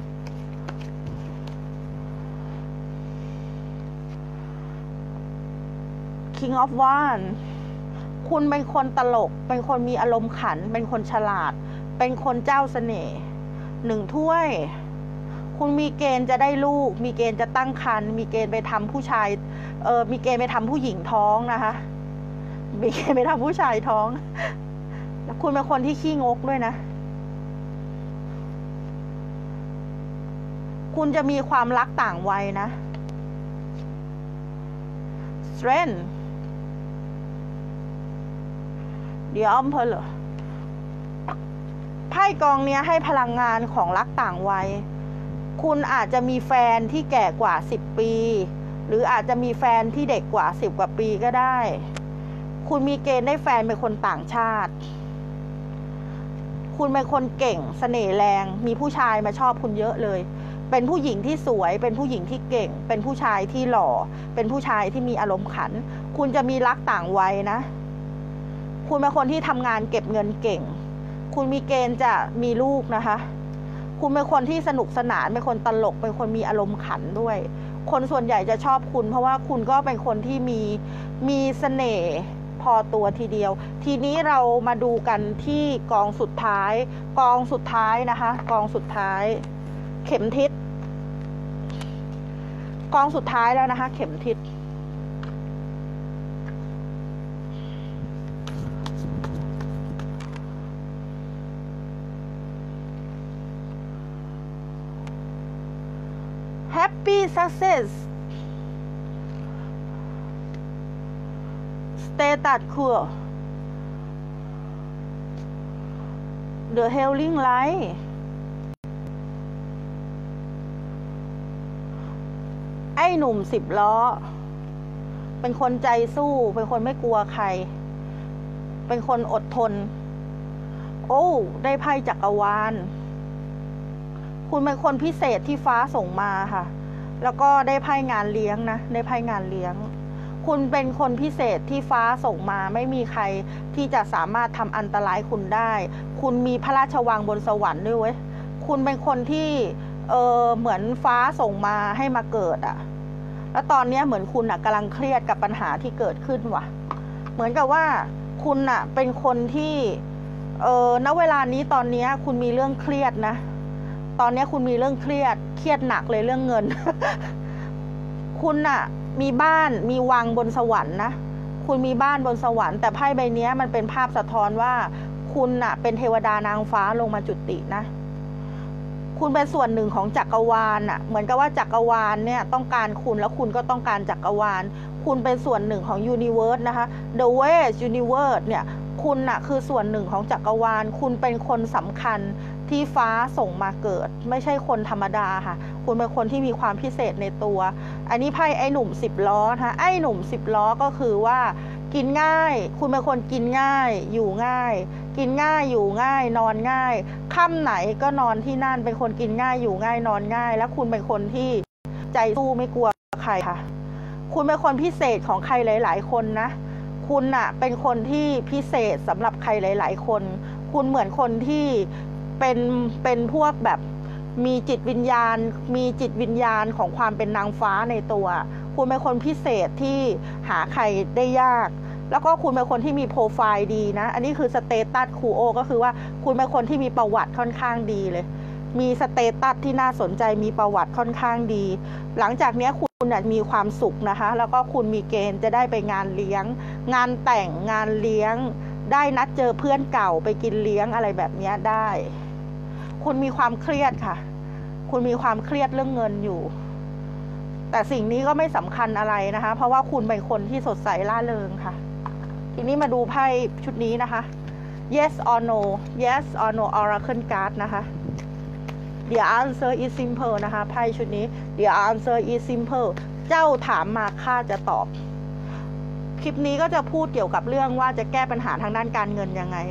King of Wands คุณเป็นคนตลกเป็นคนมีอารมณ์ขันเป็นคนฉลาดเป็นคนเจ้าเสน่ห์1 ถ้วยคุณมีเกณฑ์จะได้ลูกมีเกณฑ์จะตั้งครรภ์มีเกณฑ์ไปทำผู้ชายมีเกณฑ์ไปทำผู้หญิงท้องนะคะมีเกณฑ์ไปทำผู้ชายท้องแล้วคุณเป็นคนที่ขี้งกด้วยนะคุณจะมีความรักต่างวัยนะ Strengthเดี๋ยวเพลอไพ่กองนี้ให้พลังงานของรักต่างวัยคุณอาจจะมีแฟนที่แก่กว่า10 ปีหรืออาจจะมีแฟนที่เด็กกว่า10 กว่าปีก็ได้คุณมีเกณฑ์ได้แฟนเป็นคนต่างชาติคุณเป็นคนเก่งเสน่ห์แรงมีผู้ชายมาชอบคุณเยอะเลยเป็นผู้หญิงที่สวยเป็นผู้หญิงที่เก่งเป็นผู้ชายที่หล่อเป็นผู้ชายที่มีอารมณ์ขันคุณจะมีรักต่างวัยนะคุณเป็นคนที่ทำงานเก็บเงินเก่งคุณมีเกณฑ์จะมีลูกนะคะคุณเป็นคนที่สนุกสนานเป็นคนตลกเป็นคนมีอารมณ์ขันด้วยคนส่วนใหญ่จะชอบคุณเพราะว่าคุณก็เป็นคนที่มีเสน่ห์พพอตัวทีเดียวทีนี้เรามาดูกันที่กองสุดท้ายนะคะกองสุดท้ายเข็มทิศกองสุดท้ายแล้วนะคะเข็มทิศHappy success status quo the healing light ไอ้หนุ่ม10 ล้อเป็นคนใจสู้เป็นคนไม่กลัวใครเป็นคนอดทนโอ้ได้ไพ่จักรวาลคุณเป็นคนพิเศษที่ฟ้าส่งมาค่ะแล้วก็ได้ไพ่งานเลี้ยงนะได้ไพ่งานเลี้ยงคุณเป็นคนพิเศษที่ฟ้าส่งมาไม่มีใครที่จะสามารถทำอันตรายคุณได้คุณมีพระราชวังบนสวรรค์ด้วยเว้ยคุณเป็นคนที่เหมือนฟ้าส่งมาให้มาเกิดอะแล้วตอนนี้เหมือนคุณอะกำลังเครียดกับปัญหาที่เกิดขึ้นว่ะเหมือนกับว่าคุณอะเป็นคนที่ณเวลานี้ตอนนี้คุณมีเรื่องเครียดนะตอนนี้คุณมีเรื่องเครียดหนักเลยเรื่องเงิน คุณน่ะมีบ้านมีวังบนสวรรค์นะคุณมีบ้านบนสวรรค์แต่ไพ่ใบนี้มันเป็นภาพสะท้อนว่าคุณน่ะเป็นเทวดานางฟ้าลงมาจุตินะคุณเป็นส่วนหนึ่งของจักรวาลน่ะเหมือนกับว่าจักรวาลเนี่ยต้องการคุณแล้วคุณก็ต้องการจักรวาลคุณเป็นส่วนหนึ่งของยูนิเวิร์สนะคะ The Way Universe เนี่ยคุณน่ะคือส่วนหนึ่งของจักรวาลคุณเป็นคนสำคัญที่ฟ้าส่งมาเกิดไม่ใช่คนธรรมดาค่ะคุณเป็นคนที่มีความพิเศษในตัวอันนี้ไพ่ไอ้หนุ่ม10 ล้อนะคะไอ้หนุ่ม10 ล้อก็คือว่ากินง่ายคุณเป็นคนกินง่ายอยู่ง่ายกินง่ายอยู่ง่ายนอนง่ายค่ำไหนก็นอนที่นั่นเป็นคนกินง่ายอยู่ง่ายนอนง่ายและคุณเป็นคนที่ใจสู้ไม่กลัวใครค่ะคุณเป็นคนพิเศษของใครหลายๆคนนะคุณน่ะเป็นคนที่พิเศษสำหรับใครหลายๆคนคุณเหมือนคนที่เป็นพวกแบบมีจิตวิญญาณของความเป็นนางฟ้าในตัวคุณเป็นคนพิเศษที่หาใครได้ยากแล้วก็คุณเป็นคนที่มีโปรไฟล์ดีนะอันนี้คือสเตตัสคูโอก็คือว่าคุณเป็นคนที่มีประวัติค่อนข้างดีเลยมีสเตตัสที่น่าสนใจมีประวัติค่อนข้างดีหลังจากนี้คุณมีความสุขนะคะแล้วก็คุณมีเกณฑ์จะได้ไปงานเลี้ยงงานแต่งงานเลี้ยงได้นัดเจอเพื่อนเก่าไปกินเลี้ยงอะไรแบบนี้ได้คุณมีความเครียดค่ะคุณมีความเครียดเรื่องเงินอยู่แต่สิ่งนี้ก็ไม่สำคัญอะไรนะคะเพราะว่าคุณเป็นคนที่สดใสร่าเริงค่ะทีนี้มาดูไพ่ชุดนี้นะคะ yes or no yes or no oracle card นะคะ the answer is simple นะคะไพ่ชุดนี้ the answer is simple เจ้าถามมาข้าจะตอบคลิปนี้ก็จะพูดเกี่ยวกับเรื่องว่าจะแก้ปัญหาทางด้านการเงินยังไง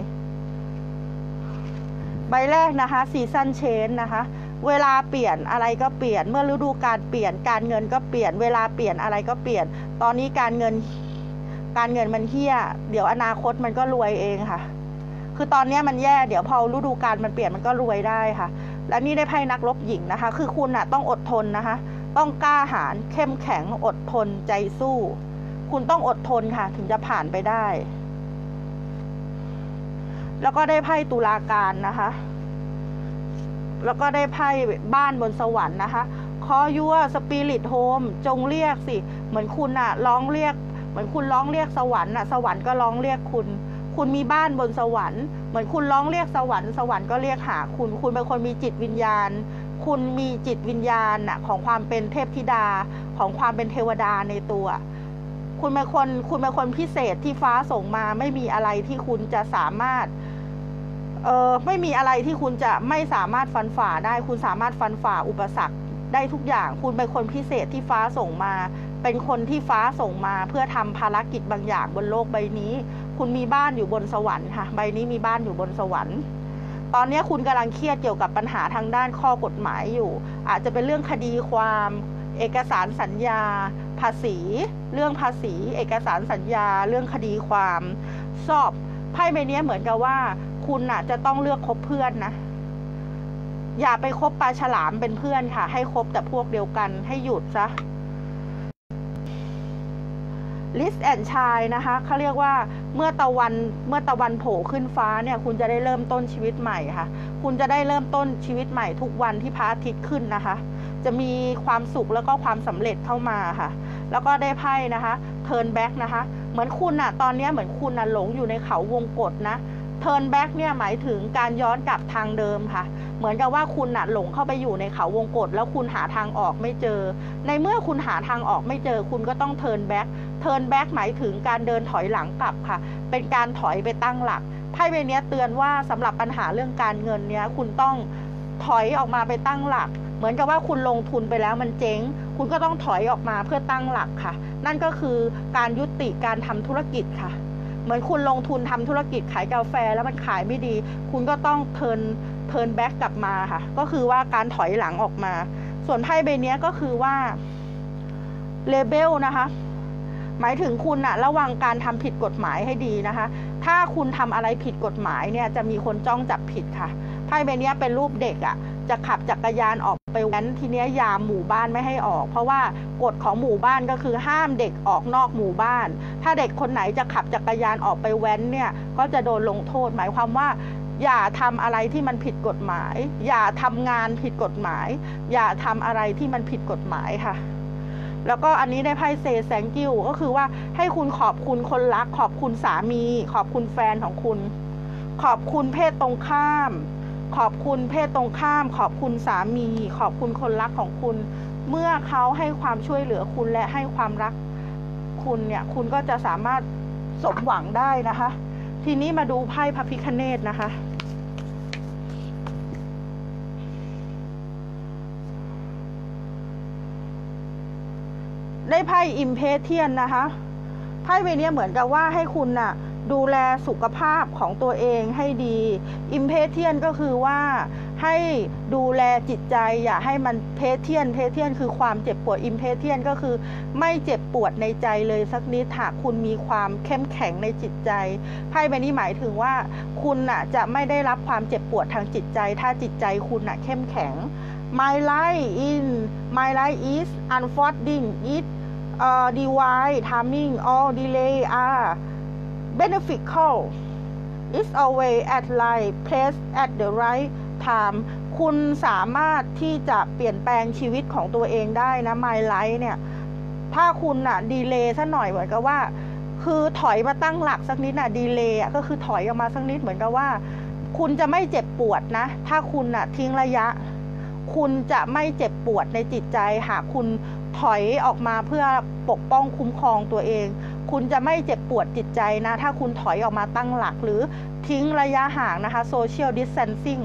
ใบแรกนะคะ season change นะคะเวลาเปลี่ยนอะไรก็เปลี่ยนเมื่อฤดูกาลเปลี่ยนการเงินก็เปลี่ยนเวลาเปลี่ยนอะไรก็เปลี่ยนตอนนี้การเงินมันเหี้ยเดี๋ยวอนาคตมันก็รวยเองค่ะคือตอนนี้มันแย่เดี๋ยวพอฤดูกาลมันเปลี่ยนมันก็รวยได้ค่ะและนี่ได้ไพ่นักรบหญิงนะคะคือคุณน่ะต้องอดทนนะคะต้องกล้าหาญเข้มแข็งอดทนใจสู้คุณต้องอดทนค่ะถึงจะผ่านไปได้แล้วก็ได้ไพ่ตุลาการนะคะแล้วก็ได้ไพ่บ้านบนสวรรค์นะคะ Call your spirit home จงเรียกสิเหมือนคุณน่ะร้องเรียกเหมือนคุณร้องเรียกสวรรค์น่ะสวรรค์ก็ร้องเรียกคุณมีบ้านบนสวรรค์เหมือนคุณร้องเรียกสวรรค์สวรรค์ก็เรียกหาคุณเป็นคนมีจิตวิญญาณคุณมีจิตวิญญาณน่ะของความเป็นเทพธิดาของความเป็นเทวดาในตัวคุณเป็นคนพิเศษที่ฟ้าส่งมาไม่มีอะไรที่คุณจะสามารถไม่มีอะไรที่คุณจะไม่สามารถฟันฝ่าได้คุณสามารถฟันฝ่าอุปสรรคได้ทุกอย่างคุณเป็นคนพิเศษที่ฟ้าส่งมาเป็นคนที่ฟ้าส่งมาเพื่อทำภารกิจบางอย่างบนโลกใบนี้คุณมีบ้านอยู่บนสวรรค์ค่ะใบนี้มีบ้านอยู่บนสวรรค์ตอนนี้คุณกำลังเครียดเกี่ยวกับปัญหาทางด้านข้อกฎหมายอยู่อาจจะเป็นเรื่องคดีความเอกสารสัญญาภาษีเรื่องภาษีเอกสารสัญญาเรื่องคดีความสอบไพ่ใบนี้เหมือนกับว่าคุณน่ะจะต้องเลือกคบเพื่อนนะอย่าไปคบปลาฉลามเป็นเพื่อนค่ะให้คบแต่พวกเดียวกันให้หยุดซะ List and Child นะคะเขาเรียกว่าเมื่อตะวันโผล่ขึ้นฟ้าเนี่ยคุณจะได้เริ่มต้นชีวิตใหม่ค่ะคุณจะได้เริ่มต้นชีวิตใหม่ทุกวันที่พระอาทิตย์ขึ้นนะคะจะมีความสุขแล้วก็ความสำเร็จเข้ามาค่ะแล้วก็ได้ไพ่นะคะเทิร์นแบ็กนะคะเหมือนคุณตอนนี้เหมือนคุณหลงอยู่ในเขาวงกฏนะเทิร์นแบ็กเนี่ยหมายถึงการย้อนกลับทางเดิมค่ะเหมือนกับว่าคุณหลงเข้าไปอยู่ในเขาวงกฏแล้วคุณหาทางออกไม่เจอในเมื่อคุณหาทางออกไม่เจอคุณก็ต้องเทิร์นแบ็กหมายถึงการเดินถอยหลังกลับค่ะเป็นการถอยไปตั้งหลักไพ่ใบนี้เตือนว่าสำหรับปัญหาเรื่องการเงินเนี้ยคุณต้องถอยออกมาไปตั้งหลักเหมือนกับว่าคุณลงทุนไปแล้วมันเจ๊งคุณก็ต้องถอยออกมาเพื่อตั้งหลักค่ะนั่นก็คือการยุติการทำธุรกิจค่ะเหมือนคุณลงทุนทำธุรกิจขายกาแฟแล้วมันขายไม่ดีคุณก็ต้องเทิร์นแบ็กกลับมาค่ะก็คือว่าการถอยหลังออกมาส่วนไพ่ใบนี้ก็คือว่าเลเบลนะคะหมายถึงคุณระวังการทำผิดกฎหมายให้ดีนะคะถ้าคุณทำอะไรผิดกฎหมายเนี่ยจะมีคนจ้องจับผิดค่ะไพ่ใบนี้เป็นรูปเด็กจะขับจักรยานออกไปแว้นทีนี้ยามหมู่บ้านไม่ให้ออกเพราะว่ากฎของหมู่บ้านก็คือห้ามเด็กออกนอกหมู่บ้านถ้าเด็กคนไหนจะขับจักรยานออกไปแว้นเนี่ยก็จะโดนลงโทษหมายความว่าอย่าทำอะไรที่มันผิดกฎหมายอย่าทำงานผิดกฎหมายอย่าทำอะไรที่มันผิดกฎหมายค่ะแล้วก็อันนี้ได้ไพ่เซแซงกิ้วก็คือว่าให้คุณขอบคุณคนรักขอบคุณสามีขอบคุณแฟนของคุณขอบคุณเพศตรงข้ามขอบคุณเพศตรงข้ามขอบคุณสามีขอบคุณคนรักของคุณเมื่อเขาให้ความช่วยเหลือคุณและให้ความรักคุณเนี่ยคุณก็จะสามารถสมหวังได้นะคะทีนี้มาดูไพ่พระพิฆเนศนะคะได้ไพ่อิมเพเทียนนะคะไพ่ใบนี้เหมือนกับว่าให้คุณดูแลสุขภาพของตัวเองให้ดีอิมเพเทียนก็คือว่าให้ดูแลจิตใจอย่าให้มันเพเทียนคือความเจ็บปวดอิมเพเทียนก็คือไม่เจ็บปวดในใจเลยสักนิดหากคุณมีความเข้มแข็งในจิตใจไพ่ใบนี้หมายถึงว่าคุณจะไม่ได้รับความเจ็บปวดทางจิตใจถ้าจิตใจคุณเข้มแข็ง My life is unfolding it divine timing all delay are beneficial it's always at right place at the right time คุณสามารถที่จะเปลี่ยนแปลงชีวิตของตัวเองได้นะ My life เนี่ยถ้าคุณดีเลย์ซะหน่อยเหมือนกับว่าคือถอยมาตั้งหลักสักนิดดีเลย์ก็คือถอยออกมาสักนิดเหมือนกับว่าคุณจะไม่เจ็บปวดนะถ้าคุณทิ้งระยะคุณจะไม่เจ็บปวดในจิตใจหากคุณถอยออกมาเพื่อปกป้องคุ้มครองตัวเองคุณจะไม่เจ็บปวดจิตใจนะถ้าคุณถอยออกมาตั้งหลักหรือทิ้งระยะห่างนะคะ social distancing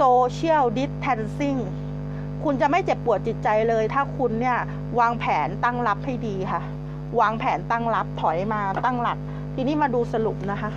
คุณจะไม่เจ็บปวดจิตใจเลยถ้าคุณเนี่ยวางแผนตั้งรับให้ดีค่ะวางแผนตั้งรับถอยมาตั้งหลักทีนี้มาดูสรุปนะคะ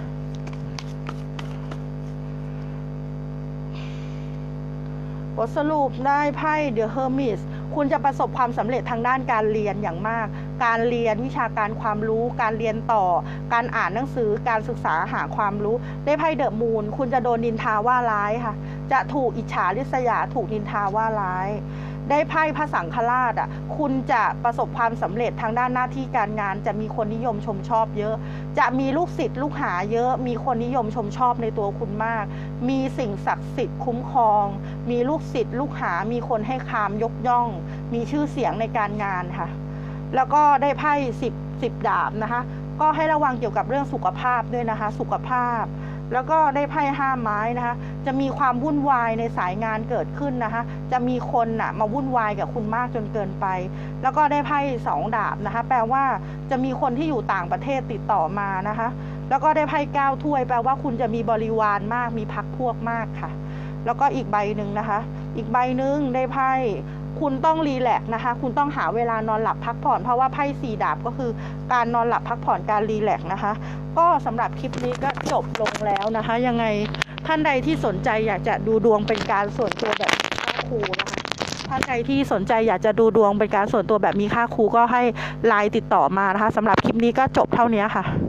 บทสรุปได้ไพ่ The Hermit คุณจะประสบความสำเร็จทางด้านการเรียนอย่างมากการเรียนวิชาการความรู้การเรียนต่อการอ่านหนังสือการศึกษาหาความรู้ได้ไพ่ The Moon คุณจะโดนนินทาว่าร้ายค่ะจะถูกอิจฉาริษยาถูกนินทาว่าร้ายได้ไพ่พระสังฆราชคุณจะประสบความสำเร็จทางด้านหน้าที่การงานจะมีคนนิยมชมชอบเยอะจะมีลูกศิษย์ลูกหาเยอะมีคนนิยมชมชอบในตัวคุณมากมีสิ่งศักดิ์สิทธิ์คุ้มครองมีลูกศิษย์ลูกหามีคนให้คามยกย่องมีชื่อเสียงในการงานค่ะแล้วก็ได้ไพ่10ดาบนะคะก็ให้ระวังเกี่ยวกับเรื่องสุขภาพด้วยนะคะสุขภาพแล้วก็ได้ไพ่5ไม้นะคะจะมีความวุ่นวายในสายงานเกิดขึ้นนะคะจะมีคนมาวุ่นวายกับคุณมากจนเกินไปแล้วก็ได้ไพ่2ดาบนะคะแปลว่าจะมีคนที่อยู่ต่างประเทศติดต่อมานะคะแล้วก็ได้ไพ่9ถ้วยแปลว่าคุณจะมีบริวารมากมีพรรคพวกมากค่ะแล้วก็อีกใบหนึ่งนะคะอีกใบหนึ่งได้ไพ่คุณต้องรีแลกซ์นะคะคุณต้องหาเวลานอนหลับพักผ่อนเพราะว่าไพ่4ดาบก็คือการนอนหลับพักผ่อนการรีแลกซ์นะคะก็สำหรับคลิปนี้ก็จบลงแล้วนะคะยังไงท่านใดที่สนใจอยากจะดูดวงเป็นการส่วนตัวแบบมีค่าครูนะคะท่านใดที่สนใจอยากจะดูดวงเป็นการส่วนตัวแบบมีค่าครูก็ให้ไลน์ติดต่อมานะคะสำหรับคลิปนี้ก็จบเท่านี้ค่ะ